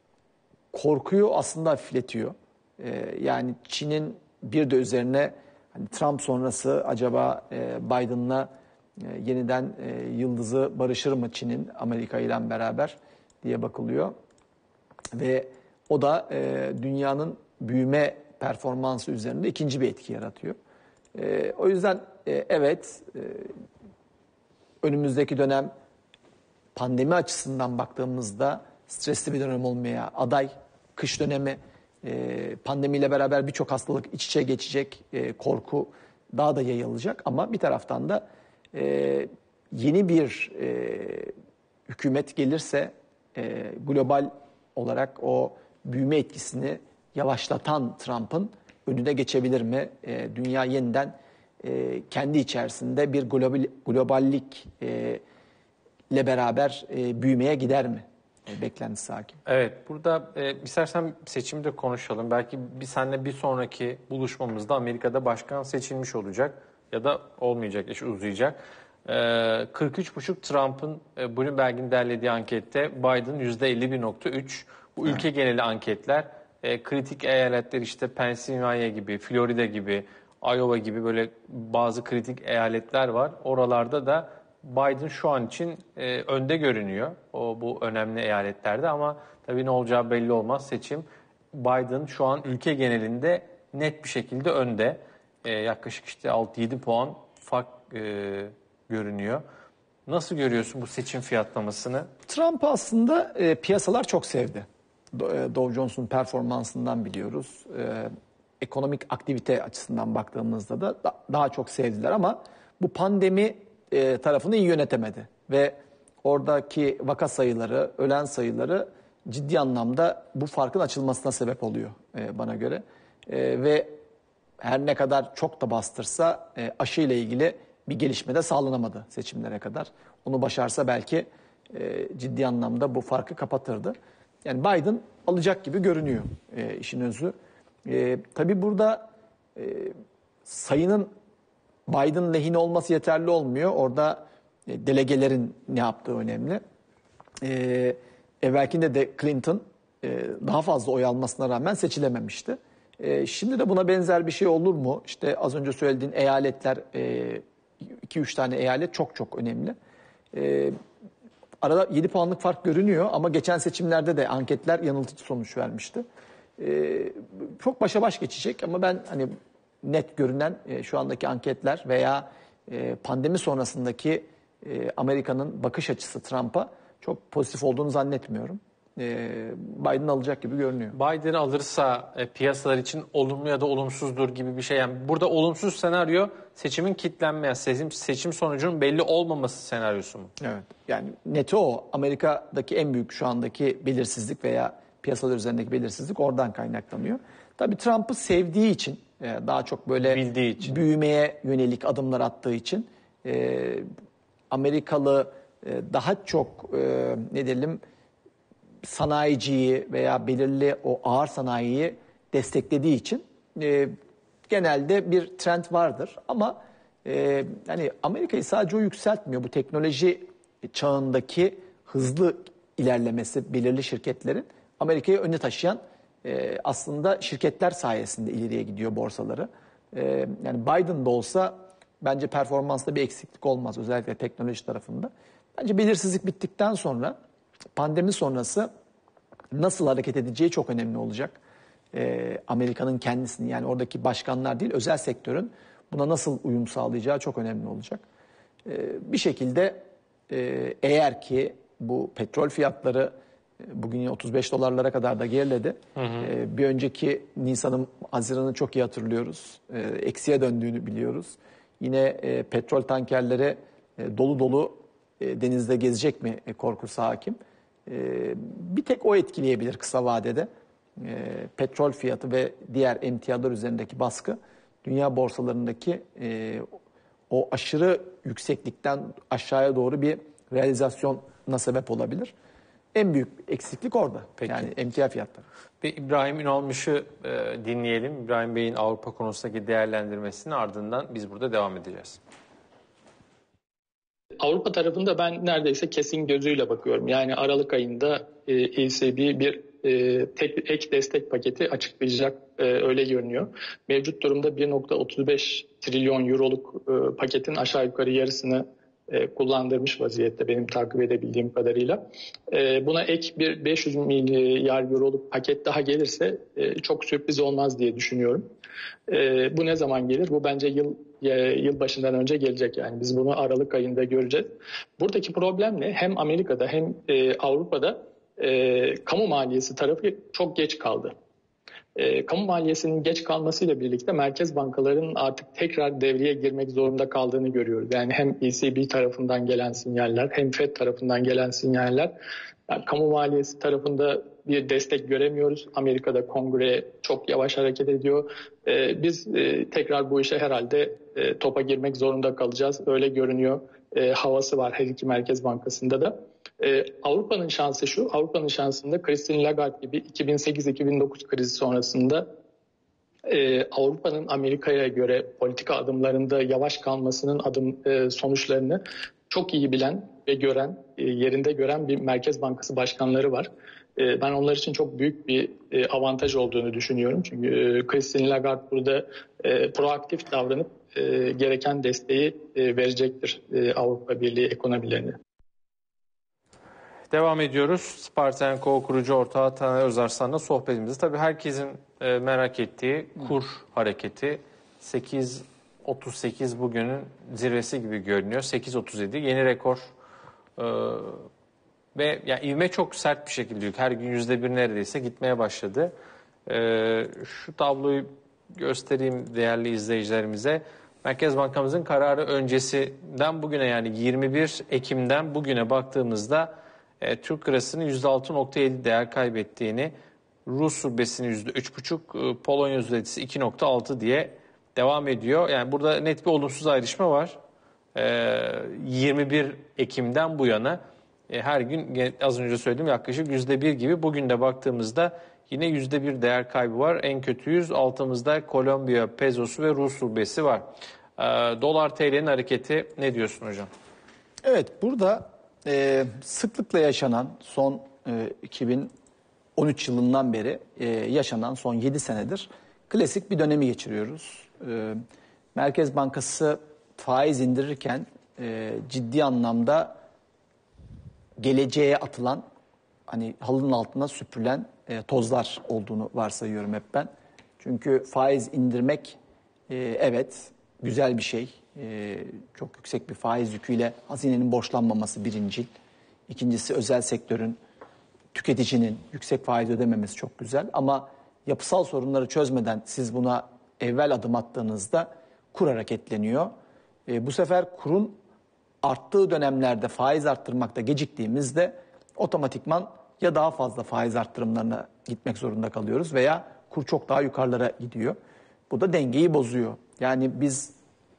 korkuyu aslında hafifletiyor. E, yani Çin'in bir de üzerine hani Trump sonrası acaba e, Biden'la e, yeniden e, yıldızı barışır mı Çin'in Amerika ile beraber diye bakılıyor. Ve o da e, dünyanın büyüme performansı üzerinde ikinci bir etki yaratıyor. E, o yüzden e, evet e, önümüzdeki dönem pandemi açısından baktığımızda stresli bir dönem olmaya aday. Kış dönemi e, pandemiyle beraber birçok hastalık iç içe geçecek, e, korku daha da yayılacak. Ama bir taraftan da e, yeni bir e, hükümet gelirse e, global olarak o büyüme etkisini yavaşlatan Trump'ın önüne geçebilir mi? E, dünya yeniden e, kendi içerisinde bir global, globallik e, ile beraber e, büyümeye gider mi? E, beklentisi hakim. Evet, burada e, istersen seçimi de konuşalım. Belki bir seninle bir sonraki buluşmamızda Amerika'da başkan seçilmiş olacak ya da olmayacak, iş uzayacak. E, kırk üç buçuk Trump'ın e, Bloomberg'in derlediği ankette Biden yüzde elli bir nokta üç. Bu ülke evet. geneli anketler. E, kritik eyaletler işte Pennsylvania gibi, Florida gibi, Iowa gibi böyle bazı kritik eyaletler var. Oralarda da Biden şu an için e, önde görünüyor o bu önemli eyaletlerde ama tabii ne olacağı belli olmaz seçim. Biden şu an ülke genelinde net bir şekilde önde. E, yaklaşık işte altı yedi puan fark e, görünüyor. Nasıl görüyorsun bu seçim fiyatlamasını? Trump'ı aslında e, piyasalar çok sevdi. Dow Jones'un performansından biliyoruz. E, ekonomik aktivite açısından baktığımızda da daha çok sevdiler ama bu pandemi e, tarafını iyi yönetemedi. Ve oradaki vaka sayıları, ölen sayıları ciddi anlamda bu farkın açılmasına sebep oluyor e, bana göre. E, ve her ne kadar çok da bastırsa e, aşı ile ilgili bir gelişme de sağlanamadı seçimlere kadar. Onu başarsa belki e, ciddi anlamda bu farkı kapatırdı. Yani Biden alacak gibi görünüyor e, işin özü. E, tabii burada e, sayının Biden lehine olması yeterli olmuyor. Orada e, delegelerin ne yaptığı önemli. E, evvelkinde de Clinton e, daha fazla oy almasına rağmen seçilememişti. E, şimdi de buna benzer bir şey olur mu? İşte az önce söylediğin eyaletler, iki üç tane eyalet çok çok önemli. E, arada yedi puanlık fark görünüyor ama geçen seçimlerde de anketler yanıltıcı sonuç vermişti. E, çok başa baş geçecek ama ben hani net görünen e, şu andaki anketler veya e, pandemi sonrasındaki e, Amerika'nın bakış açısı Trump'a çok pozitif olduğunu zannetmiyorum. E, Biden alacak gibi görünüyor. Biden alırsa e, piyasalar için olumlu ya da olumsuzdur gibi bir şey. Yani burada olumsuz senaryo seçimin kilitlenmesi, seçim, seçim sonucunun belli olmaması senaryosu mu? Evet. Yani neti o. Amerika'daki en büyük şu andaki belirsizlik veya piyasalar üzerindeki belirsizlik oradan kaynaklanıyor. Tabii Trump'ı sevdiği için, daha çok böyle bildiği için, büyümeye yönelik adımlar attığı için e, Amerikalı e, daha çok e, ne diyelim sanayiciyi veya belirli o ağır sanayiyi desteklediği için e, genelde bir trend vardır. Ama e, yani Amerika'yı sadece o yükseltmiyor. Bu teknoloji çağındaki hızlı ilerlemesi belirli şirketlerin Amerika'yı öne taşıyan e, aslında şirketler sayesinde ileriye gidiyor borsaları. E, yani Biden'da olsa bence performansta bir eksiklik olmaz özellikle teknoloji tarafında. Bence belirsizlik bittikten sonra pandemi sonrası nasıl hareket edeceği çok önemli olacak. Ee, Amerika'nın kendisini yani oradaki başkanlar değil özel sektörün buna nasıl uyum sağlayacağı çok önemli olacak. Ee, bir şekilde e, eğer ki bu petrol fiyatları e, bugün otuz beş dolarlara kadar da geriledi. Hı hı. E, bir önceki Nisan'ın Haziran'ı çok iyi hatırlıyoruz. E, eksiye döndüğünü biliyoruz. Yine e, petrol tankerleri e, dolu dolu e, denizde gezecek mi e, korkusu hakim. E, bir tek o etkileyebilir kısa vadede. E, petrol fiyatı ve diğer emtialar üzerindeki baskı dünya borsalarındaki e, o aşırı yükseklikten aşağıya doğru bir realizasyona sebep olabilir. En büyük eksiklik orada. Peki. Yani emtia fiyatları. Bir İbrahim Ünalmış'ı e, dinleyelim. İbrahim Bey'in Avrupa konusundaki değerlendirmesinin ardından biz burada devam edeceğiz. Avrupa tarafında ben neredeyse kesin gözüyle bakıyorum. Yani Aralık ayında e, E C B bir e, tek, ek destek paketi açıklayacak e, öyle görünüyor. Mevcut durumda bir nokta otuz beş trilyon euroluk e, paketin aşağı yukarı yarısını e, kullandırmış vaziyette benim takip edebildiğim kadarıyla. E, buna ek bir beş yüz milyar euroluk paket daha gelirse e, çok sürpriz olmaz diye düşünüyorum. E, bu ne zaman gelir? Bu bence yıl yıl başından önce gelecek, yani biz bunu Aralık ayında göreceğiz. Buradaki problem ne? Hem Amerika'da hem e, Avrupa'da e, kamu maliyesi tarafı çok geç kaldı. E, kamu maliyesinin geç kalmasıyla birlikte merkez bankalarının artık tekrar devreye girmek zorunda kaldığını görüyoruz. Yani hem E C B tarafından gelen sinyaller hem Fed tarafından gelen sinyaller. Yani kamu maliyesi tarafında bir destek göremiyoruz. Amerika'da kongre çok yavaş hareket ediyor. Ee, biz e, tekrar bu işe herhalde e, topa girmek zorunda kalacağız. Öyle görünüyor. E, havası var her iki merkez bankasında da. E, Avrupa'nın şansı şu. Avrupa'nın şansında Christine Lagarde gibi iki bin sekiz iki bin dokuz krizi sonrasında e, Avrupa'nın Amerika'ya göre politika adımlarında yavaş kalmasının adım e, sonuçlarını çok iyi bilen ve gören, e, yerinde gören bir merkez bankası başkanları var. Ben onlar için çok büyük bir avantaj olduğunu düşünüyorum. Çünkü Christine Lagarde burada proaktif davranıp gereken desteği verecektir Avrupa Birliği ekonomilerine. Devam ediyoruz. Spartenko kurucu ortağı Taner Özarslan'la sohbetimizi. Tabii herkesin merak ettiği kur hareketi sekiz otuz sekiz bugünün zirvesi gibi görünüyor. sekiz otuz yedi yeni rekor. Ve yani ivme çok sert bir şekilde yok. Her gün yüzde bir neredeyse gitmeye başladı. Ee, şu tabloyu göstereyim değerli izleyicilerimize. Merkez Bankamızın kararı öncesinden bugüne, yani yirmi bir Ekim'den bugüne baktığımızda e, Türk lirasının yüzde altı nokta yedi değer kaybettiğini, Rus rubesinin yüzde üç buçuk, Polonya zlotysi iki nokta altı diye devam ediyor. Yani burada net bir olumsuz ayrışma var. yirmi bir Ekim'den bu yana her gün az önce söylediğim yaklaşık yüzde bir gibi. Bugün de baktığımızda yine yüzde bir değer kaybı var. En kötü yüz altımızda Kolombiya pezosu ve Rus rublesi var. Dolar T L'nin hareketi ne diyorsun hocam? Evet, burada e, sıklıkla yaşanan son e, iki bin on üç yılından beri e, yaşanan son yedi senedir klasik bir dönemi geçiriyoruz. E, Merkez Bankası faiz indirirken e, ciddi anlamda geleceğe atılan, hani halının altına süpürülen e, tozlar olduğunu varsayıyorum hep ben. Çünkü faiz indirmek e, evet güzel bir şey. E, çok yüksek bir faiz yüküyle hazinenin borçlanmaması birincil. İkincisi özel sektörün, tüketicinin yüksek faiz ödememesi çok güzel. Ama yapısal sorunları çözmeden siz buna evvel adım attığınızda kur hareketleniyor. E, bu sefer kurun arttığı dönemlerde faiz arttırmakta geciktiğimizde otomatikman ya daha fazla faiz arttırımlarına gitmek zorunda kalıyoruz veya kur çok daha yukarılara gidiyor. Bu da dengeyi bozuyor. Yani biz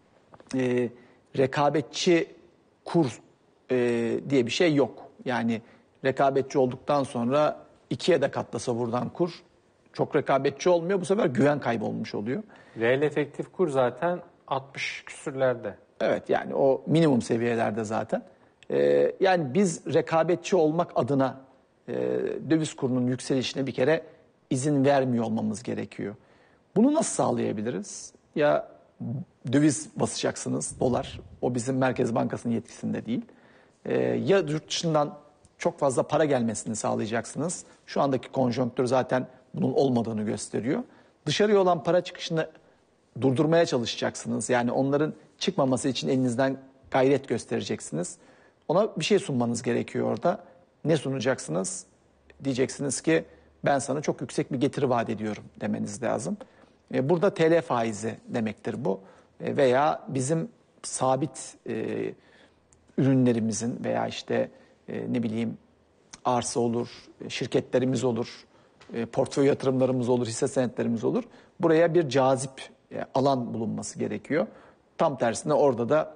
e, rekabetçi kur e, diye bir şey yok. Yani rekabetçi olduktan sonra ikiye de katlasa buradan kur çok rekabetçi olmuyor. Bu sefer güven kaybolmuş oluyor. Reel efektif kur zaten altmış küsürlerde. Evet, yani o minimum seviyelerde zaten. Ee, yani biz rekabetçi olmak adına e, döviz kurunun yükselişine bir kere izin vermiyor olmamız gerekiyor. Bunu nasıl sağlayabiliriz? Ya döviz basacaksınız, dolar. O bizim Merkez Bankası'nın yetkisinde değil. Ee, ya yurt dışından çok fazla para gelmesini sağlayacaksınız. Şu andaki konjonktür zaten bunun olmadığını gösteriyor. Dışarıya olan para çıkışını durdurmaya çalışacaksınız. Yani onların çıkmaması için elinizden gayret göstereceksiniz. Ona bir şey sunmanız gerekiyor orada. Ne sunacaksınız? Diyeceksiniz ki ben sana çok yüksek bir getiri vaat ediyorum demeniz lazım. Burada T L faizi demektir bu. Veya bizim sabit e, ürünlerimizin veya işte e, ne bileyim arsa olur, şirketlerimiz olur, e, portföy yatırımlarımız olur, hisse senetlerimiz olur. Buraya bir cazip e, alan bulunması gerekiyor. Tam tersine orada da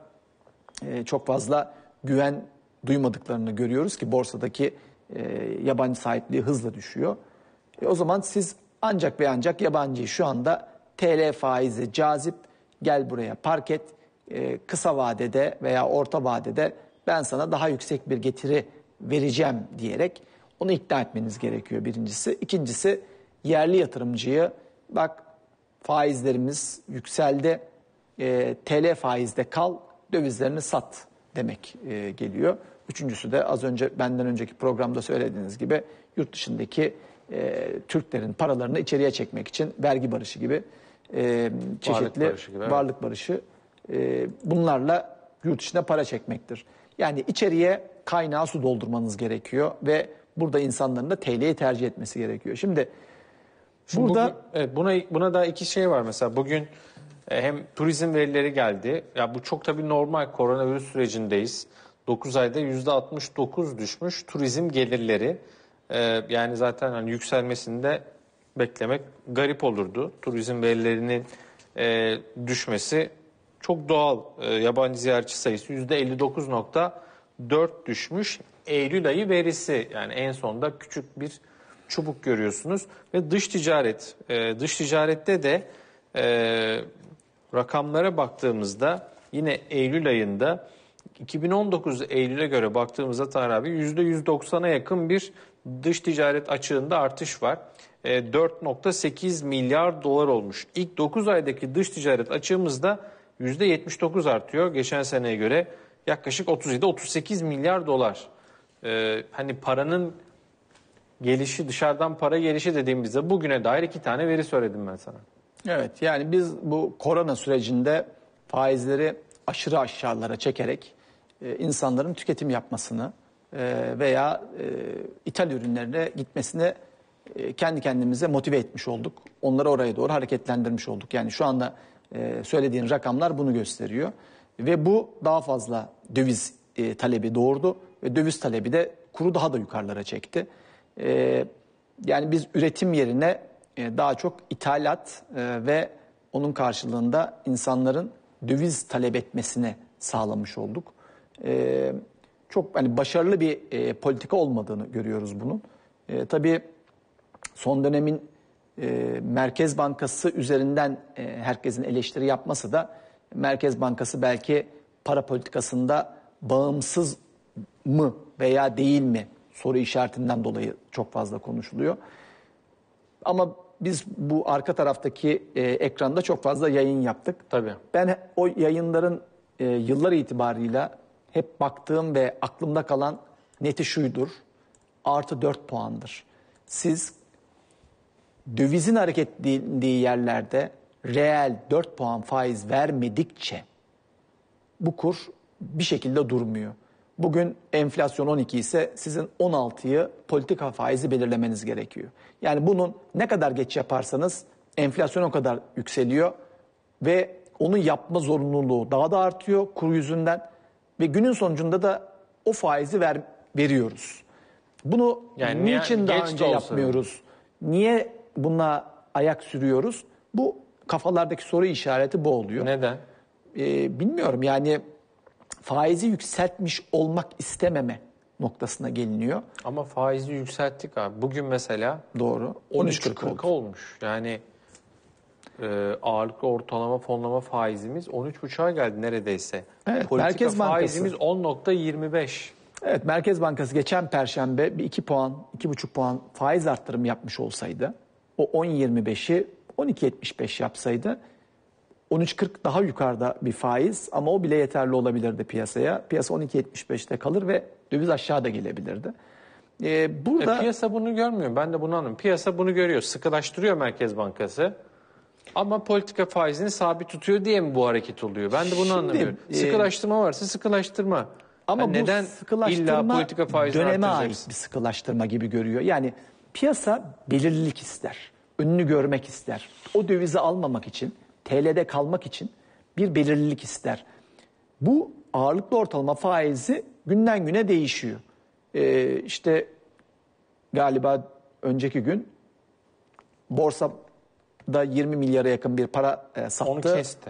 e, çok fazla güven duymadıklarını görüyoruz ki borsadaki e, yabancı sahipliği hızla düşüyor. E, o zaman siz ancak ve ancak yabancıyı şu anda T L faizi cazip, gel buraya park et, e, kısa vadede veya orta vadede ben sana daha yüksek bir getiri vereceğim diyerek onu ikna etmeniz gerekiyor birincisi. İkincisi yerli yatırımcıyı bak faizlerimiz yükseldi, e, T L faizde kal, dövizlerini sat demek e, geliyor. Üçüncüsü de az önce benden önceki programda söylediğiniz gibi yurt dışındaki e, Türklerin paralarını içeriye çekmek için vergi barışı gibi e, çeşitli varlık barışı, gibi, evet. varlık barışı e, bunlarla yurt dışına para çekmektir. Yani içeriye kaynağı su doldurmanız gerekiyor ve burada insanların da T L'yi tercih etmesi gerekiyor. Şimdi, Şimdi burada bugün, evet, buna buna da iki şey var mesela bugün e, hem turizm verileri geldi. Ya bu çok tabii normal, koronavirüs sürecindeyiz. dokuz ayda yüzde altmış dokuz düşmüş turizm gelirleri. E, yani zaten hani yükselmesini de beklemek garip olurdu. Turizm verilerinin e, düşmesi çok doğal. E, yabancı ziyaretçi sayısı yüzde elli dokuz nokta dört düşmüş. Eylül ayı verisi, yani en sonda küçük bir çubuk görüyorsunuz. Ve dış ticaret, e, dış ticarette de e, rakamlara baktığımızda yine Eylül ayında iki bin on dokuz Eylül'e göre baktığımızda Taner abi yüzde yüz doksana yakın bir dış ticaret açığında artış var. E, dört nokta sekiz milyar dolar olmuş. İlk dokuz aydaki dış ticaret açığımızda yüzde yetmiş dokuz artıyor. Geçen seneye göre yaklaşık otuz yedi otuz sekiz milyar dolar. Ee, hani paranın gelişi, dışarıdan para gelişi dediğimizde bugüne dair iki tane veri söyledim ben sana. Evet, yani biz bu korona sürecinde faizleri aşırı aşağılara çekerek e, insanların tüketim yapmasını e, veya e, ithal ürünlerine gitmesini e, kendi kendimize motive etmiş olduk. Onları oraya doğru hareketlendirmiş olduk. Yani şu anda e, söylediğin rakamlar bunu gösteriyor. Ve bu daha fazla döviz e, talebi doğurdu ve döviz talebi de kuru daha da yukarılara çekti. E, yani biz üretim yerine e, daha çok ithalat e, ve onun karşılığında insanların döviz talep etmesine sağlamış olduk. E, çok hani başarılı bir e, politika olmadığını görüyoruz bunun. E, tabii son dönemin e, Merkez Bankası üzerinden e, herkesin eleştiri yapması da Merkez Bankası belki para politikasında bağımsız mı veya değil mi soru işaretinden dolayı çok fazla konuşuluyor. Ama biz bu arka taraftaki e, ekranda çok fazla yayın yaptık. Tabii. Ben o yayınların e, yıllar itibarıyla hep baktığım ve aklımda kalan neti şuydur. Artı dört puandır. Siz dövizin hareket edildiği yerlerde reel dört puan faiz vermedikçe bu kur bir şekilde durmuyor. Bugün enflasyon on iki ise sizin on altıyı politika faizi belirlemeniz gerekiyor. Yani bunun ne kadar geç yaparsanız enflasyon o kadar yükseliyor ve onu yapma zorunluluğu daha da artıyor kur yüzünden ve günün sonucunda da o faizi ver, veriyoruz. Bunu Yani niçin daha geç de önce olsa yapmıyoruz? Niye buna ayak sürüyoruz? Bu kafalardaki soru işareti bu oluyor. Neden? Ee, bilmiyorum yani faizi yükseltmiş olmak istememe noktasına geliniyor. Ama faizi yükselttik abi. Bugün mesela Doğru. on üç kırk olmuş. Yani e, ağırlıklı ortalama fonlama faizimiz on üç buçuğa geldi neredeyse. Evet, Politika Merkez Bankası. faizimiz on nokta yirmi beş. Evet, Merkez Bankası geçen Perşembe bir iki puan, iki buçuk puan faiz arttırım yapmış olsaydı, o on yirmi beşi on iki yetmiş beş yapsaydı, on üç kırk daha yukarıda bir faiz ama o bile yeterli olabilirdi piyasaya. Piyasa on iki yetmiş beşte kalır ve döviz aşağıda gelebilirdi. Ee, burada E, piyasa bunu görmüyor. Ben de bunu anlıyorum. Piyasa bunu görüyor. Sıkılaştırıyor Merkez Bankası. Ama politika faizini sabit tutuyor diye mi bu hareket oluyor? Ben de bunu Şimdi, anlamıyorum. e, Sıkılaştırma varsa sıkılaştırma. Ama yani bu neden sıkılaştırma illa politika faizini döneme ait arttıracaksın? bir sıkılaştırma gibi görüyor. Yani piyasa belirlilik ister, önünü görmek ister. O dövizi almamak için, T L'de kalmak için bir belirlilik ister. Bu ağırlıklı ortalama faizi günden güne değişiyor. Ee, işte galiba önceki gün borsada yirmi milyara yakın bir para e, sattı. Onu kesti.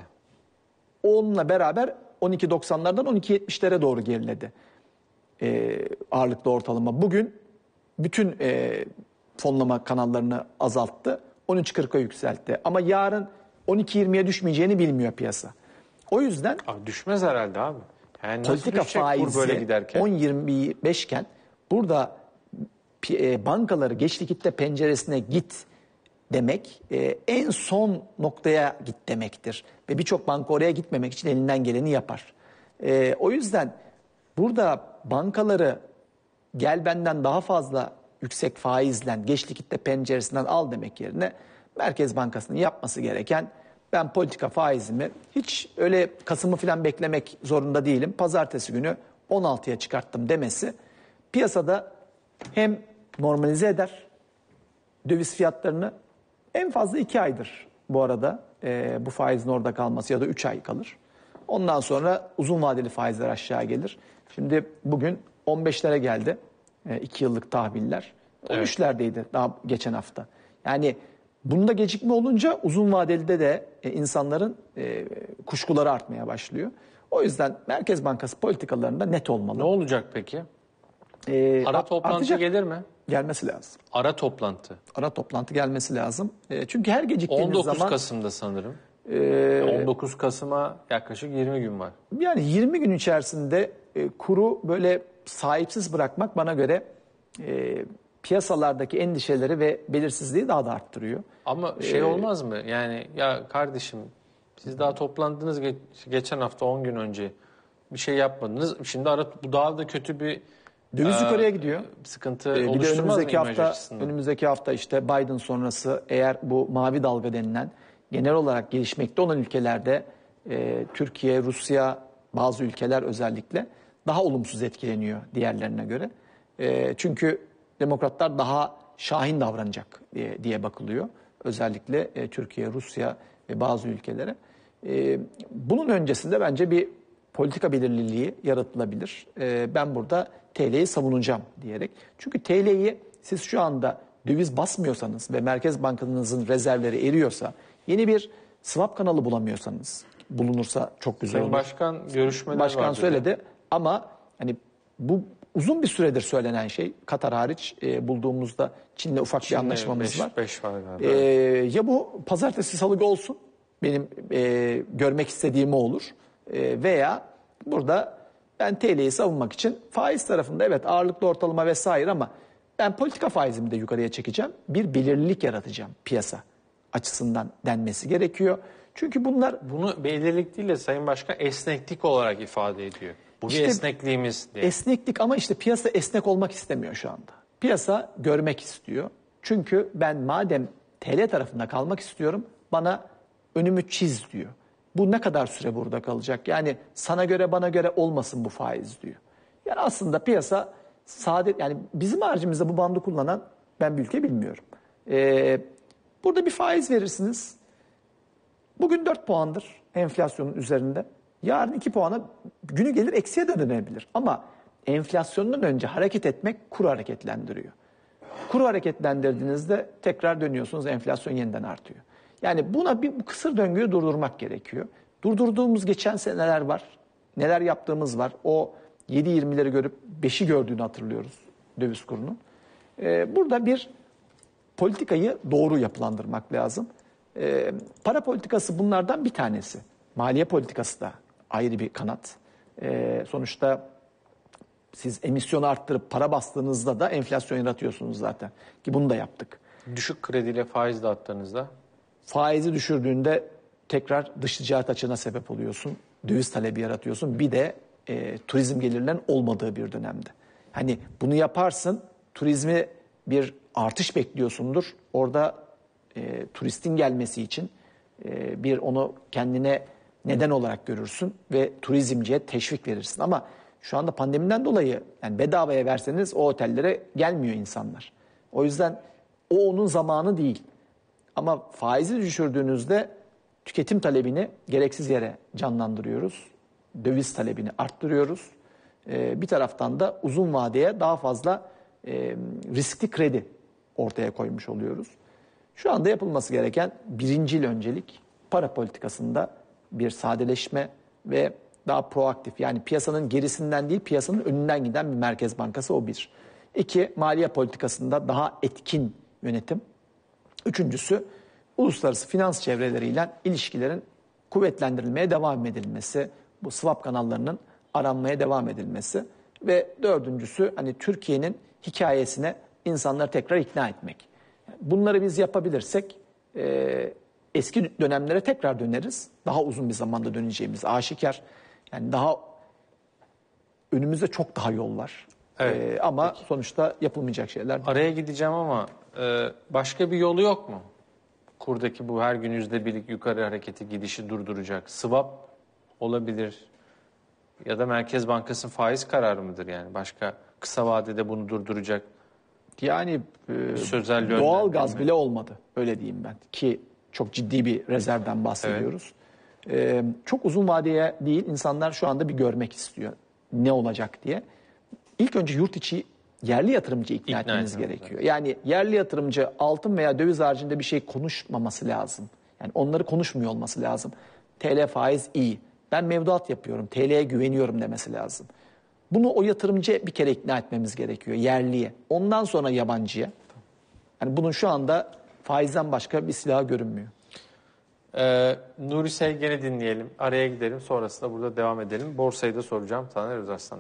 Onunla beraber on iki doksanlardan on iki yetmişlere doğru geriledi e, ağırlıklı ortalama. Bugün bütün e, fonlama kanallarını azalttı. on üç kırka yükseltti. Ama yarın on iki yirmiye düşmeyeceğini bilmiyor piyasa. O yüzden Abi düşmez herhalde abi. Yani nasıl politika düşecek kur faizi böyle giderken? on yirmi beş iken burada e, bankaları geç likitte penceresine git demek e, en son noktaya git demektir. Ve birçok banka oraya gitmemek için elinden geleni yapar. E, o yüzden burada bankaları gel benden daha fazla yüksek faizle geç likitte penceresinden al demek yerine Merkez Bankası'nın yapması gereken ben politika faizimi hiç öyle Kasım'ı falan beklemek zorunda değilim. Pazartesi günü on altıya çıkarttım demesi piyasada hem normalize eder döviz fiyatlarını en fazla iki aydır bu arada e, bu faizin orada kalması ya da üç ay kalır. Ondan sonra uzun vadeli faizler aşağı gelir. Şimdi bugün on beşlere geldi e, iki yıllık tahviller. on üçlerdeydi daha geçen hafta. Yani bunda gecikme olunca uzun vadeli de e, insanların e, kuşkuları artmaya başlıyor. O yüzden Merkez Bankası politikalarında net olmalı. Ne olacak peki? E, Ara toplantı artacak. gelir mi? Gelmesi lazım. Ara toplantı. Ara toplantı gelmesi lazım. E, çünkü her geciktiğiniz on dokuz zaman... Kasım'da sanırım. e, on dokuz Kasım'a yaklaşık yirmi gün var. Yani yirmi gün içerisinde e, kuru böyle sahipsiz bırakmak bana göre e, piyasalardaki endişeleri ve belirsizliği daha da arttırıyor. Ama şey olmaz mı? Yani ya kardeşim siz daha toplandınız geç, geçen hafta on gün önce bir şey yapmadınız. Şimdi ara, bu daha da kötü bir Döviz e, yukarıya gidiyor. sıkıntı E, bir de oluşturmaz mı önümüzdeki imaj hafta açısından? önümüzdeki hafta işte Biden sonrası eğer bu mavi dalga denilen genel olarak gelişmekte olan ülkelerde e, Türkiye, Rusya, bazı ülkeler özellikle daha olumsuz etkileniyor diğerlerine göre. E, çünkü demokratlar daha şahin davranacak diye, diye bakılıyor. Özellikle e, Türkiye, Rusya ve bazı ülkelere. E, bunun öncesinde bence bir politika belirliliği yaratılabilir. E, ben burada T L'yi savunacağım diyerek. Çünkü T L'yi siz şu anda döviz basmıyorsanız ve Merkez Bankanızın rezervleri eriyorsa, yeni bir swap kanalı bulamıyorsanız, bulunursa çok güzel Sayın olur. Başkan görüşmeler Başkan vardı söyledi ya. ama hani bu uzun bir süredir söylenen şey, Katar hariç e, bulduğumuzda Çin'le ufak Çin'le bir anlaşmamız beş, var. beş var galiba. E, ya bu pazartesi salı olsun, benim e, görmek istediğim o olur. E, veya burada ben T L'yi savunmak için faiz tarafında evet ağırlıklı ortalama vesaire ama ben politika faizimi de yukarıya çekeceğim. Bir belirlilik yaratacağım piyasa açısından denmesi gerekiyor. Çünkü bunlar Bunu belirlilik değil de Sayın Başkan esneklik olarak ifade ediyor. Bu İşte bir esnekliğimiz diye. esneklik ama işte piyasa esnek olmak istemiyor şu anda. Piyasa görmek istiyor. Çünkü ben madem T L tarafında kalmak istiyorum, bana önümü çiz diyor. Bu ne kadar süre burada kalacak? Yani sana göre bana göre olmasın bu faiz diyor. Yani aslında piyasa saadet, yani bizim harcımızda bu bandı kullanan ben bir ülke bilmiyorum. Ee, burada bir faiz verirsiniz. Bugün dört puandır enflasyonun üzerinde. Yarın iki puana günü gelir eksiye de dönebilir. Ama enflasyondan önce hareket etmek kuru hareketlendiriyor. Kuru hareketlendirdiğinizde tekrar dönüyorsunuz, enflasyon yeniden artıyor. Yani buna bir bu kısır döngüyü durdurmak gerekiyor. Durdurduğumuz geçen seneler var. Neler yaptığımız var. O yedi yirmileri görüp beşi gördüğünü hatırlıyoruz döviz kurunun. Ee, burada bir politikayı doğru yapılandırmak lazım. Ee, para politikası bunlardan bir tanesi. Maliye politikası da ayrı bir kanat. Ee, sonuçta siz emisyonu arttırıp para bastığınızda da enflasyon yaratıyorsunuz zaten. Ki bunu da yaptık. Düşük krediyle faiz dağıttığınızda Faizi düşürdüğünde tekrar dış ticaret açığına sebep oluyorsun. Döviz talebi yaratıyorsun. Bir de e, turizm gelirlerinin olmadığı bir dönemde. Hani bunu yaparsın, turizmi bir artış bekliyorsundur. Orada e, turistin gelmesi için e, bir onu kendine neden olarak görürsün ve turizmciye teşvik verirsin. Ama şu anda pandemiden dolayı yani bedavaya verseniz o otellere gelmiyor insanlar. O yüzden o onun zamanı değil. Ama faizi düşürdüğünüzde tüketim talebini gereksiz yere canlandırıyoruz. Döviz talebini arttırıyoruz. Ee, bir taraftan da uzun vadeye daha fazla e, riskli kredi ortaya koymuş oluyoruz. Şu anda yapılması gereken birincil öncelik para politikasında bir sadeleşme ve daha proaktif, yani piyasanın gerisinden değil piyasanın önünden giden bir merkez bankası, o bir. İki, maliye politikasında daha etkin yönetim. Üçüncüsü, uluslararası finans çevreleriyle ilişkilerin kuvvetlendirilmeye devam edilmesi, bu swap kanallarının aranmaya devam edilmesi ve dördüncüsü hani Türkiye'nin hikayesine insanları tekrar ikna etmek. Bunları biz yapabilirsek e, eski dönemlere tekrar döneriz. Daha uzun bir zamanda döneceğimiz aşikar. Yani daha önümüzde çok daha yol var. Evet, E, ama peki, sonuçta yapılmayacak şeyler. Araya gideceğim ama e, başka bir yolu yok mu? Kurdaki bu her gün yüzde birlik yukarı hareketi gidişi durduracak. Swap olabilir ya da Merkez Bankası faiz kararı mıdır yani? Başka kısa vadede bunu durduracak. Yani e, sözel doğal gaz bile olmadı, öyle diyeyim ben, ki çok ciddi bir rezervden bahsediyoruz. Evet. E, çok uzun vadeye değil, insanlar şu anda bir görmek istiyor ne olacak diye. İlk önce yurt içi yerli yatırımcı ikna, ikna etmeniz etmemiz gerekiyor. Evet. Yani yerli yatırımcı altın veya döviz haricinde bir şey konuşmaması lazım. Yani onları konuşmuyor olması lazım. T L faiz iyi, ben mevduat yapıyorum, T L'ye güveniyorum demesi lazım. Bunu o yatırımcıya bir kere ikna etmemiz gerekiyor, yerliye. Ondan sonra yabancıya. Yani bunun şu anda faizden başka bir silahı görünmüyor. Ee, Nuri Sevgen'i dinleyelim. Araya gidelim. Sonrasında burada devam edelim. Borsayı da soracağım Taner Özaslan'a.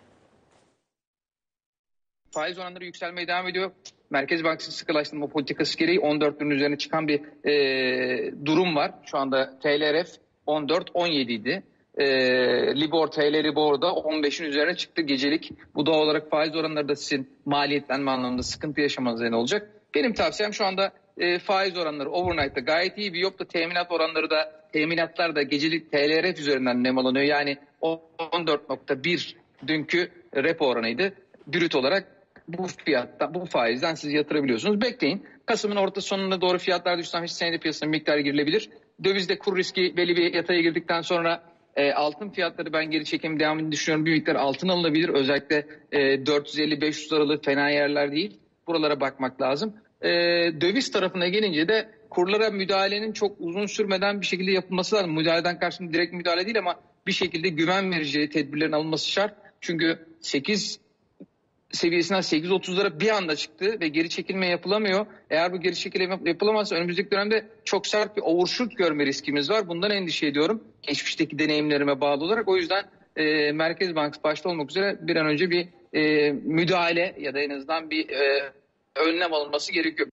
Faiz oranları yükselmeye devam ediyor. Merkez Bankası sıkılaştırma politikası gereği on dörtlerin üzerine çıkan bir e, durum var. Şu anda T L R F on dört on yedi idi. E, Libor, T L Libor'da on beşin üzerine çıktı gecelik. Bu doğal olarak faiz oranları da sizin maliyetlenme anlamında sıkıntı yaşamanız neden olacak. Benim tavsiyem şu anda e, faiz oranları overnight'ta gayet iyi bir yok da teminat oranları da teminatlar da gecelik T L R F üzerinden nemalanıyor. Yani on dört nokta bir dünkü repo oranıydı. Brüt olarak bu fiyattan, bu faizden siz yatırabiliyorsunuz. Bekleyin. Kasım'ın orta sonuna doğru fiyatlar düşsen hiç senede piyasanın miktarı girilebilir. Dövizde kur riski belli bir yataya girdikten sonra e, altın fiyatları ben geri çekim devamını düşünüyorum. Bir miktar altın alınabilir. Özellikle e, dört yüz elli beş yüz aralığı fena yerler değil. Buralara bakmak lazım. e, döviz tarafına gelince de kurlara müdahalenin çok uzun sürmeden bir şekilde yapılması lazım. Müdahaleden karşımda direkt müdahale değil ama bir şekilde güven verici tedbirlerin alınması şart. Çünkü sekiz seviyesinden sekiz otuzlara bir anda çıktı ve geri çekilme yapılamıyor. Eğer bu geri çekilme yapılamazsa önümüzdeki dönemde çok sert bir overshoot görme riskimiz var. Bundan endişe ediyorum. Geçmişteki deneyimlerime bağlı olarak. O yüzden e, Merkez Bankası başta olmak üzere bir an önce bir e, müdahale ya da en azından bir e, önlem alınması gerekiyor.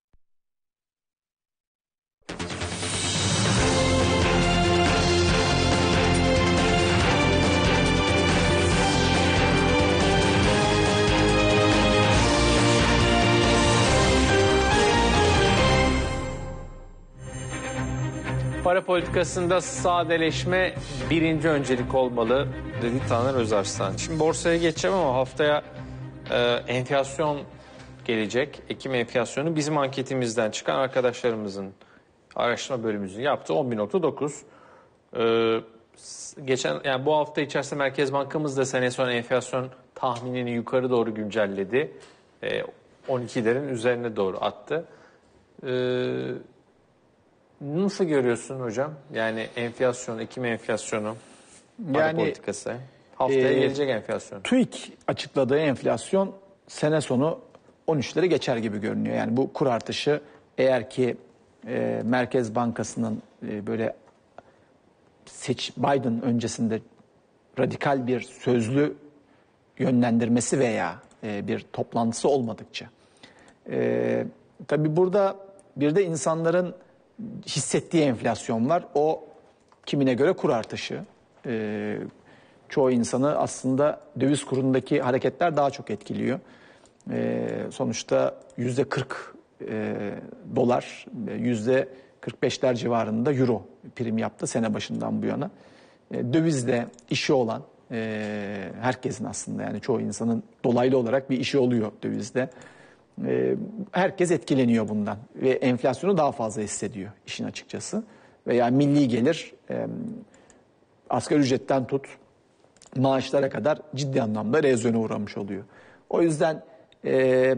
Para politikasında sadeleşme birinci öncelik olmalı dedi Taner Özarslan. Şimdi borsaya geçeceğim ama haftaya e, enflasyon gelecek. Ekim enflasyonu bizim anketimizden çıkan arkadaşlarımızın araştırma bölümümüzün yaptığı on bir nokta dokuz. E, geçen yani bu hafta içerisinde Merkez Bankamız da sene sonu enflasyon tahminini yukarı doğru güncelledi. E, on ikilerin üzerine doğru attı. E, Nasıl görüyorsun hocam? Yani enflasyon, Ekim enflasyonu, para Yani, politikası, haftaya e, gelecek enflasyon. TÜİK açıkladığı enflasyon sene sonu on üçleri geçer gibi görünüyor. Yani bu kur artışı eğer ki e, Merkez Bankası'nın e, böyle seç Biden öncesinde radikal bir sözlü yönlendirmesi veya e, bir toplantısı olmadıkça. E, tabii burada bir de insanların hissettiği enflasyon var. O kimine göre kur artışı. Ee, çoğu insanı aslında döviz kurundaki hareketler daha çok etkiliyor. Ee, sonuçta yüzde kırk e, dolar, yüzde kırk beşler civarında euro prim yaptı sene başından bu yana. E, dövizle işi olan e, herkesin aslında yani çoğu insanın dolaylı olarak bir işi oluyor dövizde. Herkes etkileniyor bundan ve enflasyonu daha fazla hissediyor işin açıkçası. Veya milli gelir e, asgari ücretten tut maaşlara kadar ciddi anlamda erozyona uğramış oluyor. O yüzden e,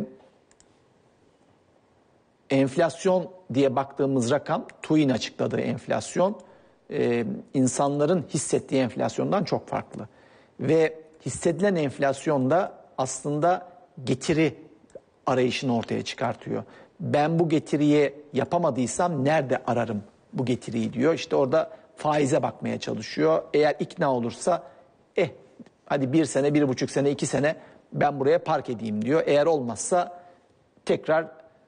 enflasyon diye baktığımız rakam TÜİK'in açıkladığı enflasyon e, insanların hissettiği enflasyondan çok farklı. Ve hissedilen enflasyonda aslında getiri arayışını ortaya çıkartıyor. Ben bu getiriyi yapamadıysam nerede ararım bu getiriyi diyor. İşte orada faize bakmaya çalışıyor. Eğer ikna olursa eh hadi bir sene, bir buçuk sene, iki sene ben buraya park edeyim diyor. Eğer olmazsa tekrar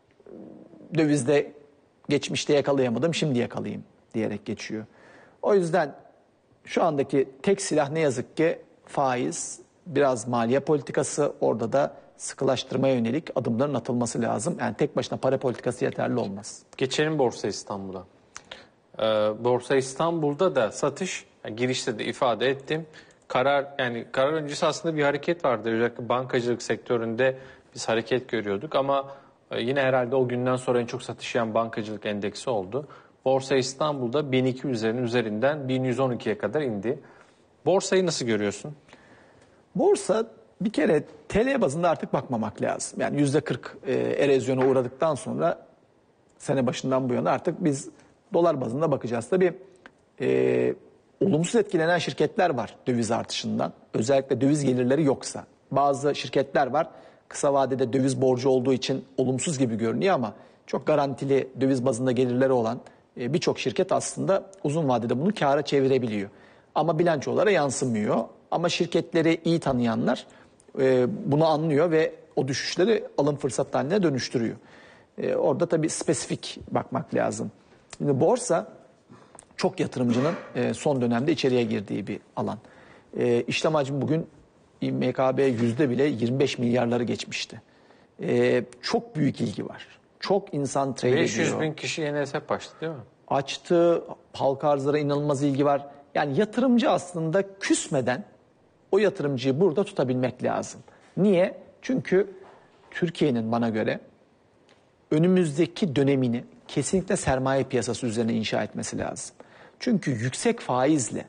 dövizde geçmişte yakalayamadım şimdi yakalayayım diyerek geçiyor. O yüzden şu andaki tek silah ne yazık ki faiz, biraz maliye politikası, orada da sıkılaştırmaya yönelik adımların atılması lazım. Yani tek başına para politikası yeterli olmaz. Geçelim Borsa İstanbul'a. Ee, Borsa İstanbul'da da satış, yani girişte de ifade ettim. Karar yani karar öncesi aslında bir hareket vardı. Özellikle bankacılık sektöründe biz hareket görüyorduk ama yine herhalde o günden sonra en çok satış yapan bankacılık endeksi oldu. Borsa İstanbul'da bin iki yüzlerin üzerinden bin yüz on ikiye kadar indi. Borsayı nasıl görüyorsun? Borsa bir kere T L bazında artık bakmamak lazım. Yani yüzde kırk e, erozyona uğradıktan sonra sene başından bu yana artık biz dolar bazında bakacağız. Tabii e, olumsuz etkilenen şirketler var döviz artışından. Özellikle döviz gelirleri yoksa. Bazı şirketler var kısa vadede döviz borcu olduğu için olumsuz gibi görünüyor ama çok garantili döviz bazında gelirleri olan e, birçok şirket aslında uzun vadede bunu kâra çevirebiliyor. Ama bilançolara yansımıyor. Ama şirketleri iyi tanıyanlar e, bunu anlıyor ve o düşüşleri alım fırsat haline dönüştürüyor. E, orada tabii spesifik bakmak lazım. Şimdi borsa çok yatırımcının e, son dönemde içeriye girdiği bir alan. E, işlem hacmi bugün M K B yüzde bile yirmi beş milyarları geçmişti. E, çok büyük ilgi var. Çok insan trade ediyor. beş yüz bin kişi yeni hesap açtı değil mi? Açtı, halka arzlara inanılmaz ilgi var. Yani yatırımcı aslında küsmeden o yatırımcıyı burada tutabilmek lazım. Niye? Çünkü Türkiye'nin bana göre önümüzdeki dönemini kesinlikle sermaye piyasası üzerine inşa etmesi lazım. Çünkü yüksek faizle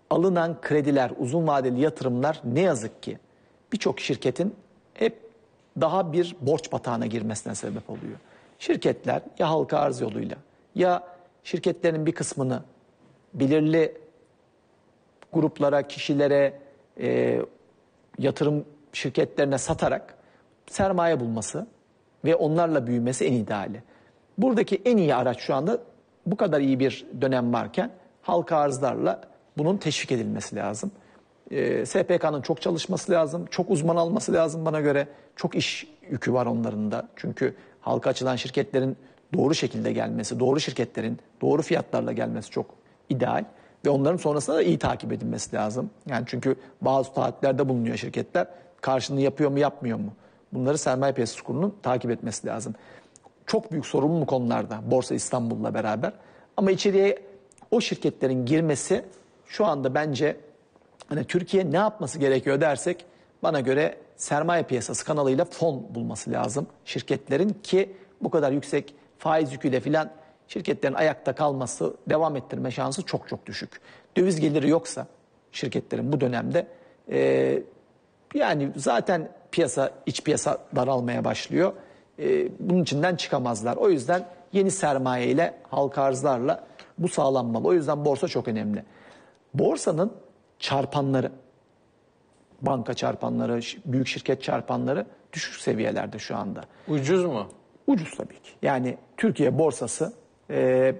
alınan krediler, uzun vadeli yatırımlar ne yazık ki birçok şirketin hep daha bir borç batağına girmesine sebep oluyor. Şirketler ya halka arz yoluyla ya şirketlerin bir kısmını belirli gruplara, kişilere, e, yatırım şirketlerine satarak sermaye bulması ve onlarla büyümesi en ideali. Buradaki en iyi araç şu anda bu kadar iyi bir dönem varken halka arzlarla bunun teşvik edilmesi lazım. E, S P K'nın çok çalışması lazım, çok uzman alması lazım bana göre. Çok iş yükü var onların da. Çünkü halka açılan şirketlerin doğru şekilde gelmesi, doğru şirketlerin doğru fiyatlarla gelmesi çok ideal. Ve onların sonrasında da iyi takip edilmesi lazım. Yani çünkü bazı taahhütlerde bulunuyor şirketler. Karşılığını yapıyor mu, yapmıyor mu? Bunları Sermaye Piyasası Kurulu'nun takip etmesi lazım. Çok büyük sorun bu konularda Borsa İstanbul'la beraber. Ama içeriye o şirketlerin girmesi şu anda bence hani Türkiye ne yapması gerekiyor dersek bana göre sermaye piyasası kanalıyla fon bulması lazım şirketlerin ki bu kadar yüksek faiz yüküyle filan şirketlerin ayakta kalması, devam ettirme şansı çok çok düşük. Döviz geliri yoksa şirketlerin bu dönemde e, yani zaten piyasa, iç piyasa daralmaya başlıyor. E, bunun içinden çıkamazlar. O yüzden yeni sermaye ile halka arzlarla bu sağlanmalı. O yüzden borsa çok önemli. Borsanın çarpanları, banka çarpanları, büyük şirket çarpanları düşük seviyelerde şu anda. Ucuz mu? Ucuz tabii ki. Yani Türkiye borsası e,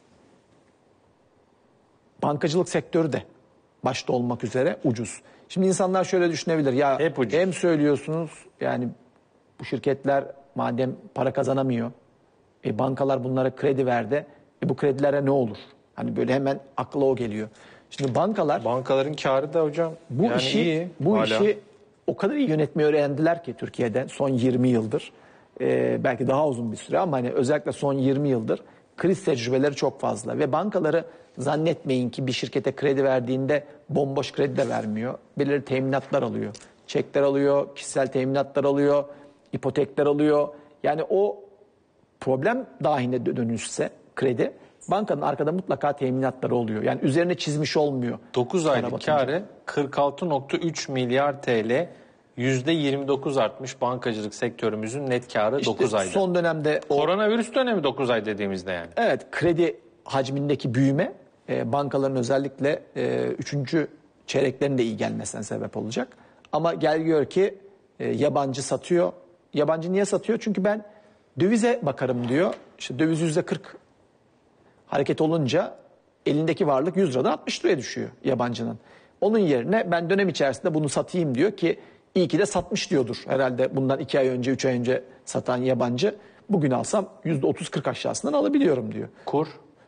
bankacılık sektörü de başta olmak üzere ucuz. Şimdi insanlar şöyle düşünebilir. Ya Hep ucuz. hem söylüyorsunuz yani bu şirketler madem para kazanamıyor, e, bankalar bunlara kredi verdi. E, bu kredilere ne olur? Hani böyle hemen akla o geliyor. Şimdi bankalar Bankaların karı da hocam bu yani işi iyi, bu hala. işi o kadar iyi yönetmeyi öğrendiler ki Türkiye'de son yirmi yıldır. Ee, belki daha uzun bir süre ama hani özellikle son yirmi yıldır kriz tecrübeleri çok fazla ve bankaları zannetmeyin ki bir şirkete kredi verdiğinde bomboş kredi de vermiyor. Belirli teminatlar alıyor. Çekler alıyor, kişisel teminatlar alıyor, ipotekler alıyor. Yani o problem dahiline dönüşse kredi bankanın arkada mutlaka teminatları oluyor. Yani üzerine çizmiş olmuyor. dokuz aylık karı kırk altı nokta üç milyar T L, yüzde yirmi dokuz artmış bankacılık sektörümüzün net karı İşte dokuz ayda. son dönemde o, Koronavirüs dönemi dokuz ay dediğimizde yani. evet kredi hacmindeki büyüme e, bankaların özellikle e, üçüncü çeyreklerin de iyi gelmesine sebep olacak. Ama gel gör ki e, yabancı satıyor. Yabancı niye satıyor? Çünkü ben dövize bakarım diyor. İşte döviz yüzde kırk hareket olunca elindeki varlık yüz liradan altmış liraya düşüyor yabancının. Onun yerine ben dönem içerisinde bunu satayım diyor ki iyi ki de satmış diyordur. Herhalde bundan iki ay önce, üç ay önce satan yabancı bugün alsam yüzde otuz kırk aşağısından alabiliyorum diyor. Kur.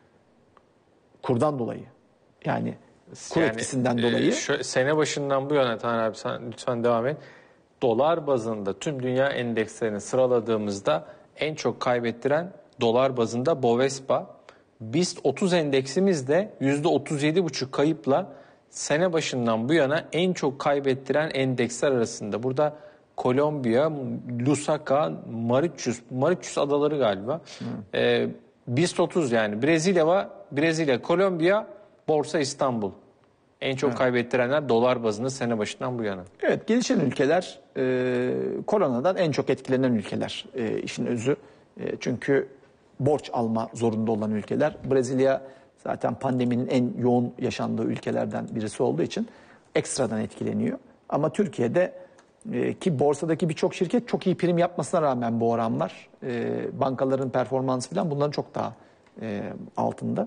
Kurdan dolayı. Yani kur Yani, etkisinden e, dolayı. Şu, sene başından bu yana Taner abi sen lütfen devam et. Dolar bazında tüm dünya endekslerini sıraladığımızda en çok kaybettiren dolar bazında Bovespa. BIST otuz endeksimiz de yüzde otuz yedi buçuk kayıpla sene başından bu yana en çok kaybettiren endeksler arasında. Burada Kolombiya, Lusaka, Mauritius, Mauritius adaları galiba. Ee, BIST otuz yani Brezilya var, Brezilya, Kolombiya, Borsa İstanbul. En çok evet. kaybettirenler dolar bazında sene başından bu yana. Evet, gelişen ülkeler e, koronadan en çok etkilenen ülkeler e, işin özü. E, çünkü borç alma zorunda olan ülkeler. Brezilya zaten pandeminin en yoğun yaşandığı ülkelerden birisi olduğu için ekstradan etkileniyor. Ama Türkiye'de e, ki borsadaki birçok şirket çok iyi prim yapmasına rağmen bu oran var. E, bankaların performansı falan bunların çok daha e, altında.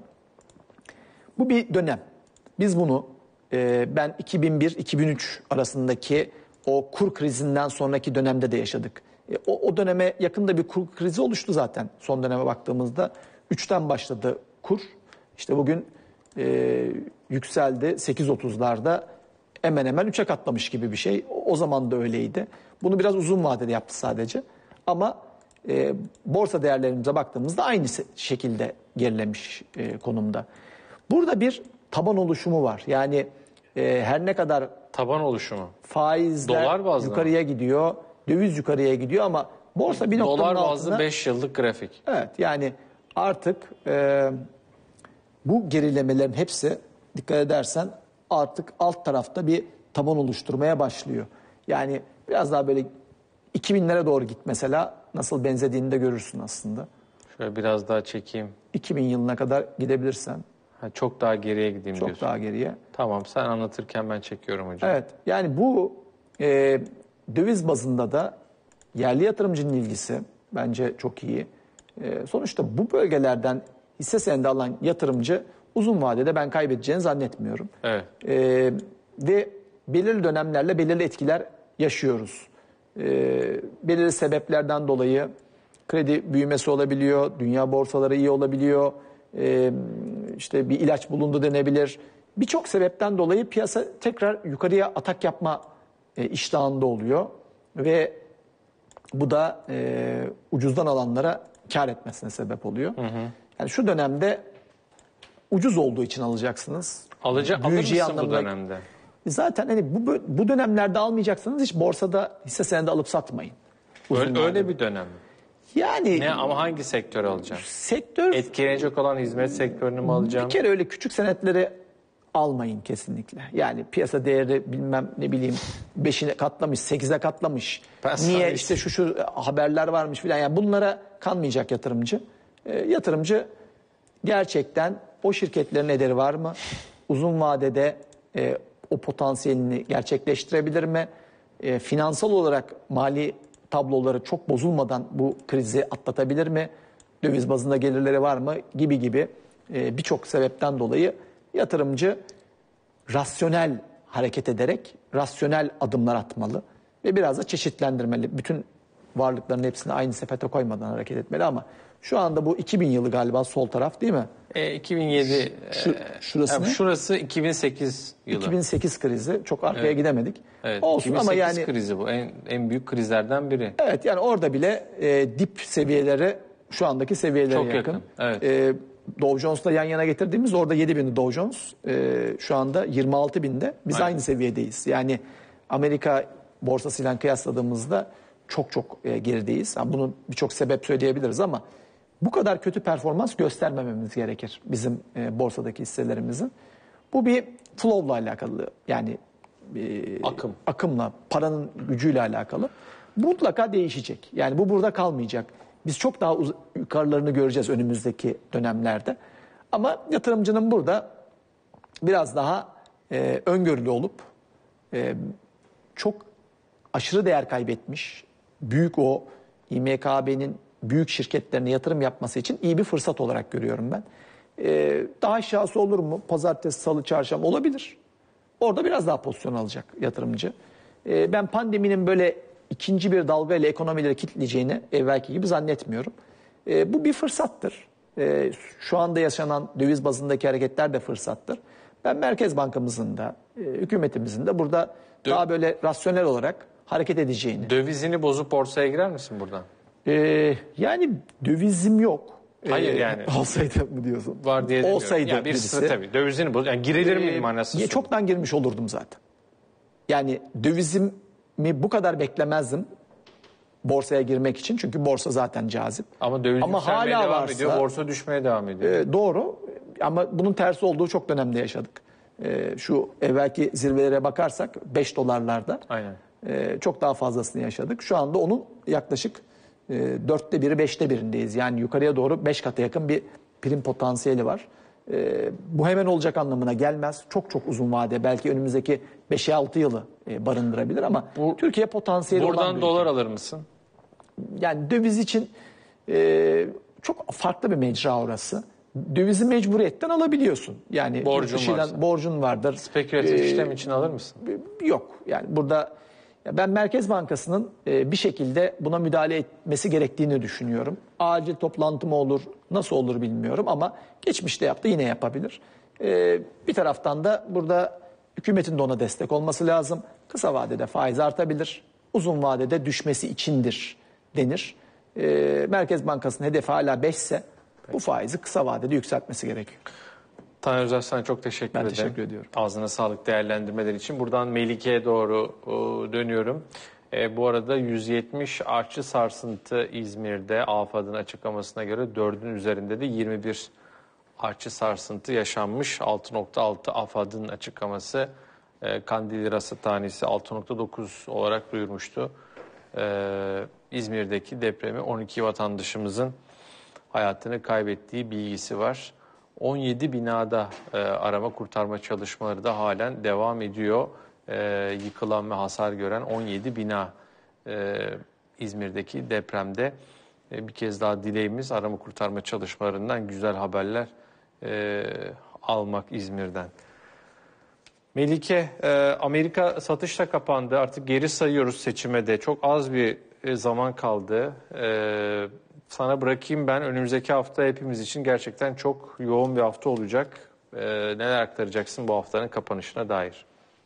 Bu bir dönem. Biz bunu e, ben iki bin bir iki bin üç arasındaki o kur krizinden sonraki dönemde de yaşadık. E, o, o döneme yakında bir kur krizi oluştu zaten son döneme baktığımızda. üçten başladı kur. İşte bugün e, yükseldi sekiz otuzlarda hemen hemen üçe katlamış gibi bir şey. O, o zaman da öyleydi. Bunu biraz uzun vadede yaptı sadece. Ama e, borsa değerlerimize baktığımızda aynı şekilde gerilemiş e, konumda. Burada bir taban oluşumu var. Yani e, her ne kadar taban oluşumu faizler dolar bazlı yukarıya mı? gidiyor, döviz yukarıya gidiyor ama borsa bir noktanın dolar altında. bazlı beş yıllık grafik. Evet, yani artık e, bu gerilemelerin hepsi dikkat edersen artık alt tarafta bir taban oluşturmaya başlıyor. Yani biraz daha böyle iki binlere doğru git mesela, nasıl benzediğini de görürsün aslında. Şöyle biraz daha çekeyim. iki bin yılına kadar gidebilirsen. Ha, çok daha geriye gideyim Çok diyorsun. daha geriye. Tamam, sen anlatırken ben çekiyorum hocam. Evet, yani bu e, döviz bazında da yerli yatırımcının ilgisi bence çok iyi. E, sonuçta bu bölgelerden hisse senedi alan yatırımcı uzun vadede ben kaybedeceğini zannetmiyorum. Evet. E, ve belirli dönemlerle belirli etkiler yaşıyoruz. E, belirli sebeplerden dolayı kredi büyümesi olabiliyor, dünya borsaları iyi olabiliyor, e, işte bir ilaç bulundu denebilir. Birçok sebepten dolayı piyasa tekrar yukarıya atak yapma e, iştahında oluyor ve bu da e, ucuzdan alanlara kar etmesine sebep oluyor. Hı hı. Yani şu dönemde ucuz olduğu için alacaksınız. Alıcı, alır Büyüyeceği mısın bu anlamına- dönemde? Zaten hani bu bu dönemlerde almayacaksanız hiç borsada hisse senedi alıp satmayın. Uzun Öyle, öyle vadede. bir dönem mi? Yani Ne ama hangi sektörü alacağım? sektör Etkilenecek olan hizmet sektörünü mü alacağım? bir kere öyle küçük senetleri almayın kesinlikle. Yani piyasa değeri bilmem ne bileyim beşine katlamış, sekize katlamış. Ben sana Niye işte- işte şu şu haberler varmış filan. Yani bunlara kanmayacak yatırımcı. E, yatırımcı gerçekten o şirketlerin ederi var mı? Uzun vadede e, o potansiyelini gerçekleştirebilir mi? E, finansal olarak mali tabloları çok bozulmadan bu krizi atlatabilir mi? Döviz bazında gelirleri var mı? Gibi gibi e, birçok sebepten dolayı yatırımcı rasyonel hareket ederek rasyonel adımlar atmalı ve biraz da çeşitlendirmeli. Bütün varlıkların hepsini aynı sepete koymadan hareket etmeli ama şu anda bu iki bin yılı galiba sol taraf değil mi? E, iki bin yedi. Şu- e, şurası yani ne? şurası iki bin sekiz yılı. iki bin sekiz krizi çok arkaya Evet. gidemedik. Evet, Olsun iki bin ama sekiz yani krizi bu. En, en büyük krizlerden biri. evet yani orada bile e, dip seviyelere şu andaki seviyelere Çok yakın. yakın, evet. E, Dow Jones'la yan yana getirdiğimiz orada yedi bindi Dow Jones. E, şu anda yirmi altı binde. Biz Aynen. aynı seviyedeyiz. Yani Amerika borsasıyla kıyasladığımızda çok çok e, gerideyiz. Yani bunun birçok sebep söyleyebiliriz ama bu kadar kötü performans göstermememiz gerekir bizim e, borsadaki hisselerimizin. Bu bir flow'la alakalı yani e, Akım. akımla, paranın gücüyle alakalı. Mutlaka değişecek. Yani bu burada kalmayacak. Biz çok daha uz- yukarılarını göreceğiz önümüzdeki dönemlerde. Ama yatırımcının burada biraz daha e, öngörülü olup e, çok aşırı değer kaybetmiş, büyük o İ M K B'nin büyük şirketlerine yatırım yapması için iyi bir fırsat olarak görüyorum ben. E, daha aşağısı olur mu? Pazartesi, salı, çarşamba olabilir. Orada biraz daha pozisyon alacak yatırımcı. E, ben pandeminin böyle ikinci bir dalga ile ekonomileri kilitleyeceğini evvelki gibi zannetmiyorum. E, bu bir fırsattır. E, şu anda yaşanan döviz bazındaki hareketler de fırsattır. Ben Merkez Bankamızın da, e, hükümetimizin de burada Dö- daha böyle rasyonel olarak hareket edeceğini. Dövizini bozup borsaya girer misin buradan? E, yani dövizim yok. Hayır E, yani. Olsaydı mı diyorsun? Var diye demiyorum. Olsaydı Yani birisi de tabii dövizini boz. Yani girilir miyim Ee, manası? ya şu. çoktan girmiş olurdum zaten. Yani dövizimi bu kadar beklemezdim borsaya girmek için. Çünkü borsa zaten cazip. Ama döviz Ama yükselmeye hala devam varsa- ediyor, borsa düşmeye devam ediyor. Ee, doğru ama bunun tersi olduğu çok dönemde yaşadık. Ee, şu evvelki zirvelere bakarsak beş dolarlarda Aynen. e, çok daha fazlasını yaşadık. Şu anda onun yaklaşık e, dörtte biri, beşte birindeyiz. Yani yukarıya doğru beş kata yakın bir prim potansiyeli var. E, bu hemen olacak anlamına gelmez. Çok çok uzun vade, belki önümüzdeki beş altı yılı e, barındırabilir ama Bu- Türkiye potansiyeli olan Buradan bir dolar alır mısın? yani döviz için e, çok farklı bir mecra orası. Dövizi mecburiyetten alabiliyorsun. Yani Borcun yurt dışıyla varsa. borcun vardır. Spekülatif Ee, işlem için alır mısın? Yok. Yani burada ya ben Merkez Bankası'nın e, bir şekilde buna müdahale etmesi gerektiğini düşünüyorum. Acil toplantı mı olur, nasıl olur bilmiyorum ama geçmişte yaptı, yine yapabilir. E, bir taraftan da burada hükümetin de ona destek olması lazım. Kısa vadede faiz artabilir, uzun vadede düşmesi içindir denir. E, Merkez Bankası'nın hedefi hala beş ise bu faizi kısa vadede yükseltmesi gerekiyor. Taner Özer, sana çok teşekkür Ben ederim. teşekkür ediyorum. Ağzına sağlık değerlendirmeler için. Buradan Melike'ye doğru o, dönüyorum. E, bu arada yüz yetmiş artçı sarsıntı İzmir'de AFAD'ın açıklamasına göre dördün üzerinde de yirmi bir artçı sarsıntı yaşanmış. altı nokta altı AFAD'ın açıklaması. E, Kandilli Rasathanesi altı nokta dokuz olarak duyurmuştu. Ee, İzmir'deki depremi on iki vatandaşımızın hayatını kaybettiği bilgisi var. on yedi binada e, arama kurtarma çalışmaları da halen devam ediyor. E, yıkılan ve hasar gören on yedi bina e, İzmir'deki depremde. E, bir kez daha dileğimiz arama kurtarma çalışmalarından güzel haberler e, almak İzmir'den. Melike, e, Amerika satışla kapandı. Artık geri sayıyoruz seçime de. Çok az bir e, zaman kaldı. E, sana bırakayım ben. Önümüzdeki hafta hepimiz için gerçekten çok yoğun bir hafta olacak. E, neler aktaracaksın bu haftanın kapanışına dair?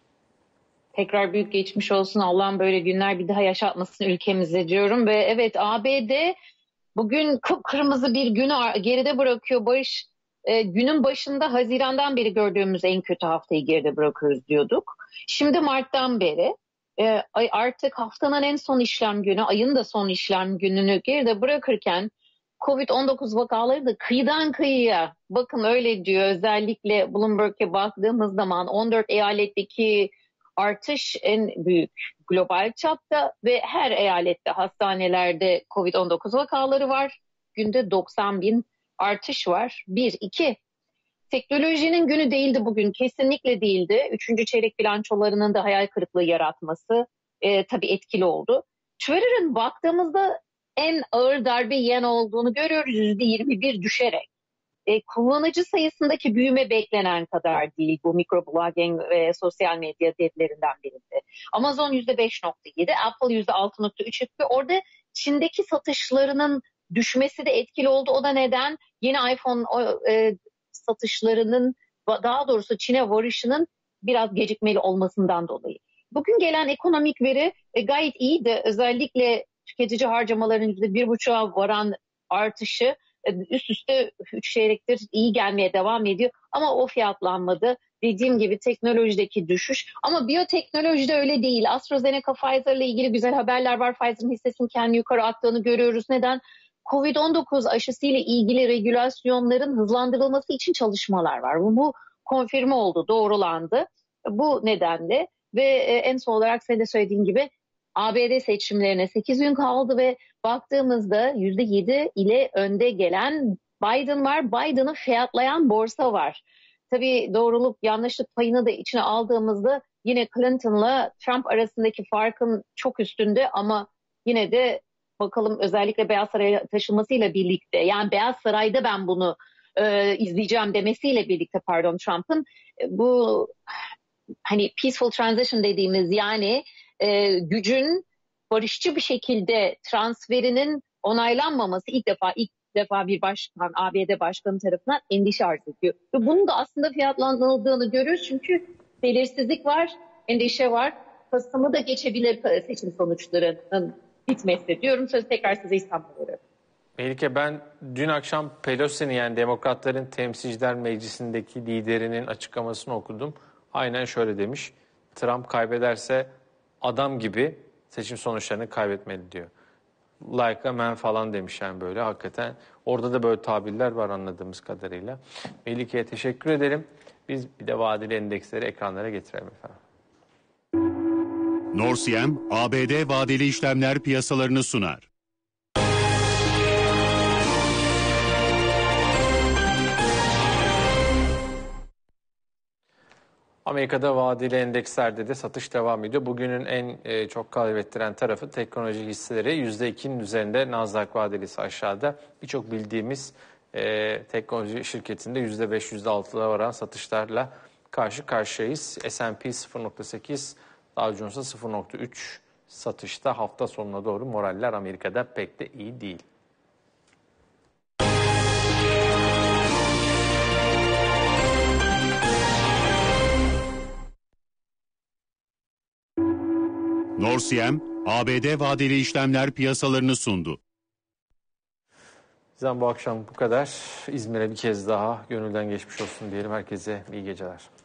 Tekrar büyük geçmiş olsun. Allah'ım böyle günler bir daha yaşatmasın ülkemize diyorum. Ve evet, A B D bugün kıpkırmızı bir günü geride bırakıyor. Barış, e, günün başında Haziran'dan beri gördüğümüz en kötü haftayı geride bırakıyoruz diyorduk. Şimdi Mart'tan beri e, artık haftanın en son işlem günü, ayın da son işlem gününü geride bırakırken kovid on dokuz vakaları da kıyıdan kıyıya, bakın öyle diyor, özellikle Bloomberg'e baktığımız zaman on dört eyaletteki artış en büyük global çapta ve her eyalette hastanelerde kovid on dokuz vakaları var. Günde doksan bin artış var. Bir, iki. Teknolojinin günü değildi bugün. Kesinlikle değildi. Üçüncü çeyrek bilançolarının da hayal kırıklığı yaratması e, tabii etkili oldu. Twitter'ın baktığımızda en ağır darbe yiyen olduğunu görüyoruz. yüzde yirmi bir düşerek. E, kullanıcı sayısındaki büyüme beklenen kadar değil. Bu mikroblogging ve sosyal medya devlerinden birinde. Amazon yüzde beş nokta yedi, Apple yüzde altı nokta üç ve orada Çin'deki satışlarının düşmesi de etkili oldu. O da neden? Yeni iPhone e, satışlarının, daha doğrusu Çin'e varışının biraz gecikmeli olmasından dolayı. Bugün gelen ekonomik veri e, gayet iyiydi. Özellikle tüketici harcamaların yüzde bir buçuğa varan artışı üst üste üç çeyrektir iyi gelmeye devam ediyor. Ama o fiyatlanmadı. Dediğim gibi teknolojideki düşüş. Ama biyoteknolojide öyle değil. AstraZeneca, Pfizer ile ilgili güzel haberler var. Pfizer'ın hissesinin kendi yukarı attığını görüyoruz. Neden? kovid on dokuz aşısıyla ilgili regülasyonların hızlandırılması için çalışmalar var. Bu, bu konfirme oldu, doğrulandı. Bu nedenle ve en son olarak senin de söylediğin gibi A B D seçimlerine sekiz gün kaldı ve baktığımızda yüzde yedi ile önde gelen Biden var. Biden'ı fiyatlayan borsa var. Tabii doğruluk yanlışlık payını da içine aldığımızda yine Clinton'la Trump arasındaki farkın çok üstünde ama yine de bakalım, özellikle Beyaz Saray'a taşınmasıyla birlikte, yani Beyaz Saray'da ben bunu e, izleyeceğim demesiyle birlikte pardon Trump'ın e, bu hani peaceful transition dediğimiz, yani e, gücün barışçı bir şekilde transferinin onaylanmaması ilk defa ilk defa bir başkan, A B D başkanı tarafından endişe arz ediyor. Ve bunun da aslında fiyatlandırıldığını görüyoruz çünkü belirsizlik var, endişe var. Kasım'ı da geçebilir seçim sonuçlarının bitmesi diyorum. Söz tekrar size İstanbul'a veriyorum. Melike, ben dün akşam Pelosi'nin, yani Demokratların Temsilciler Meclisi'ndeki liderinin açıklamasını okudum. Aynen şöyle demiş: Trump kaybederse adam gibi seçim sonuçlarını kaybetmeli diyor. Like a man falan demiş, yani böyle hakikaten. Orada da böyle tabirler var anladığımız kadarıyla. Melike'ye teşekkür edelim. Biz bir de vadeli endeksleri ekranlara getirelim efendim. Norsiyem, A B D vadeli işlemler piyasalarını sunar. Amerika'da vadeli endekslerde de satış devam ediyor. Bugünün en e, çok kaybettiren tarafı teknoloji hisseleri. yüzde ikinin üzerinde Nasdaq vadelisi aşağıda. Birçok bildiğimiz e, teknoloji şirketinde yüzde beş yüzde altılara varan satışlarla karşı karşıyayız. S and P sıfır nokta sekiz, Dow Jones'a sıfır nokta üç satışta. Hafta sonuna doğru moraller Amerika'da pek de iyi değil. Norsiyem, A B D vadeli işlemler piyasalarını sundu. Bizden bu akşam bu kadar. İzmir'e bir kez daha gönülden geçmiş olsun diyelim. Herkese iyi geceler.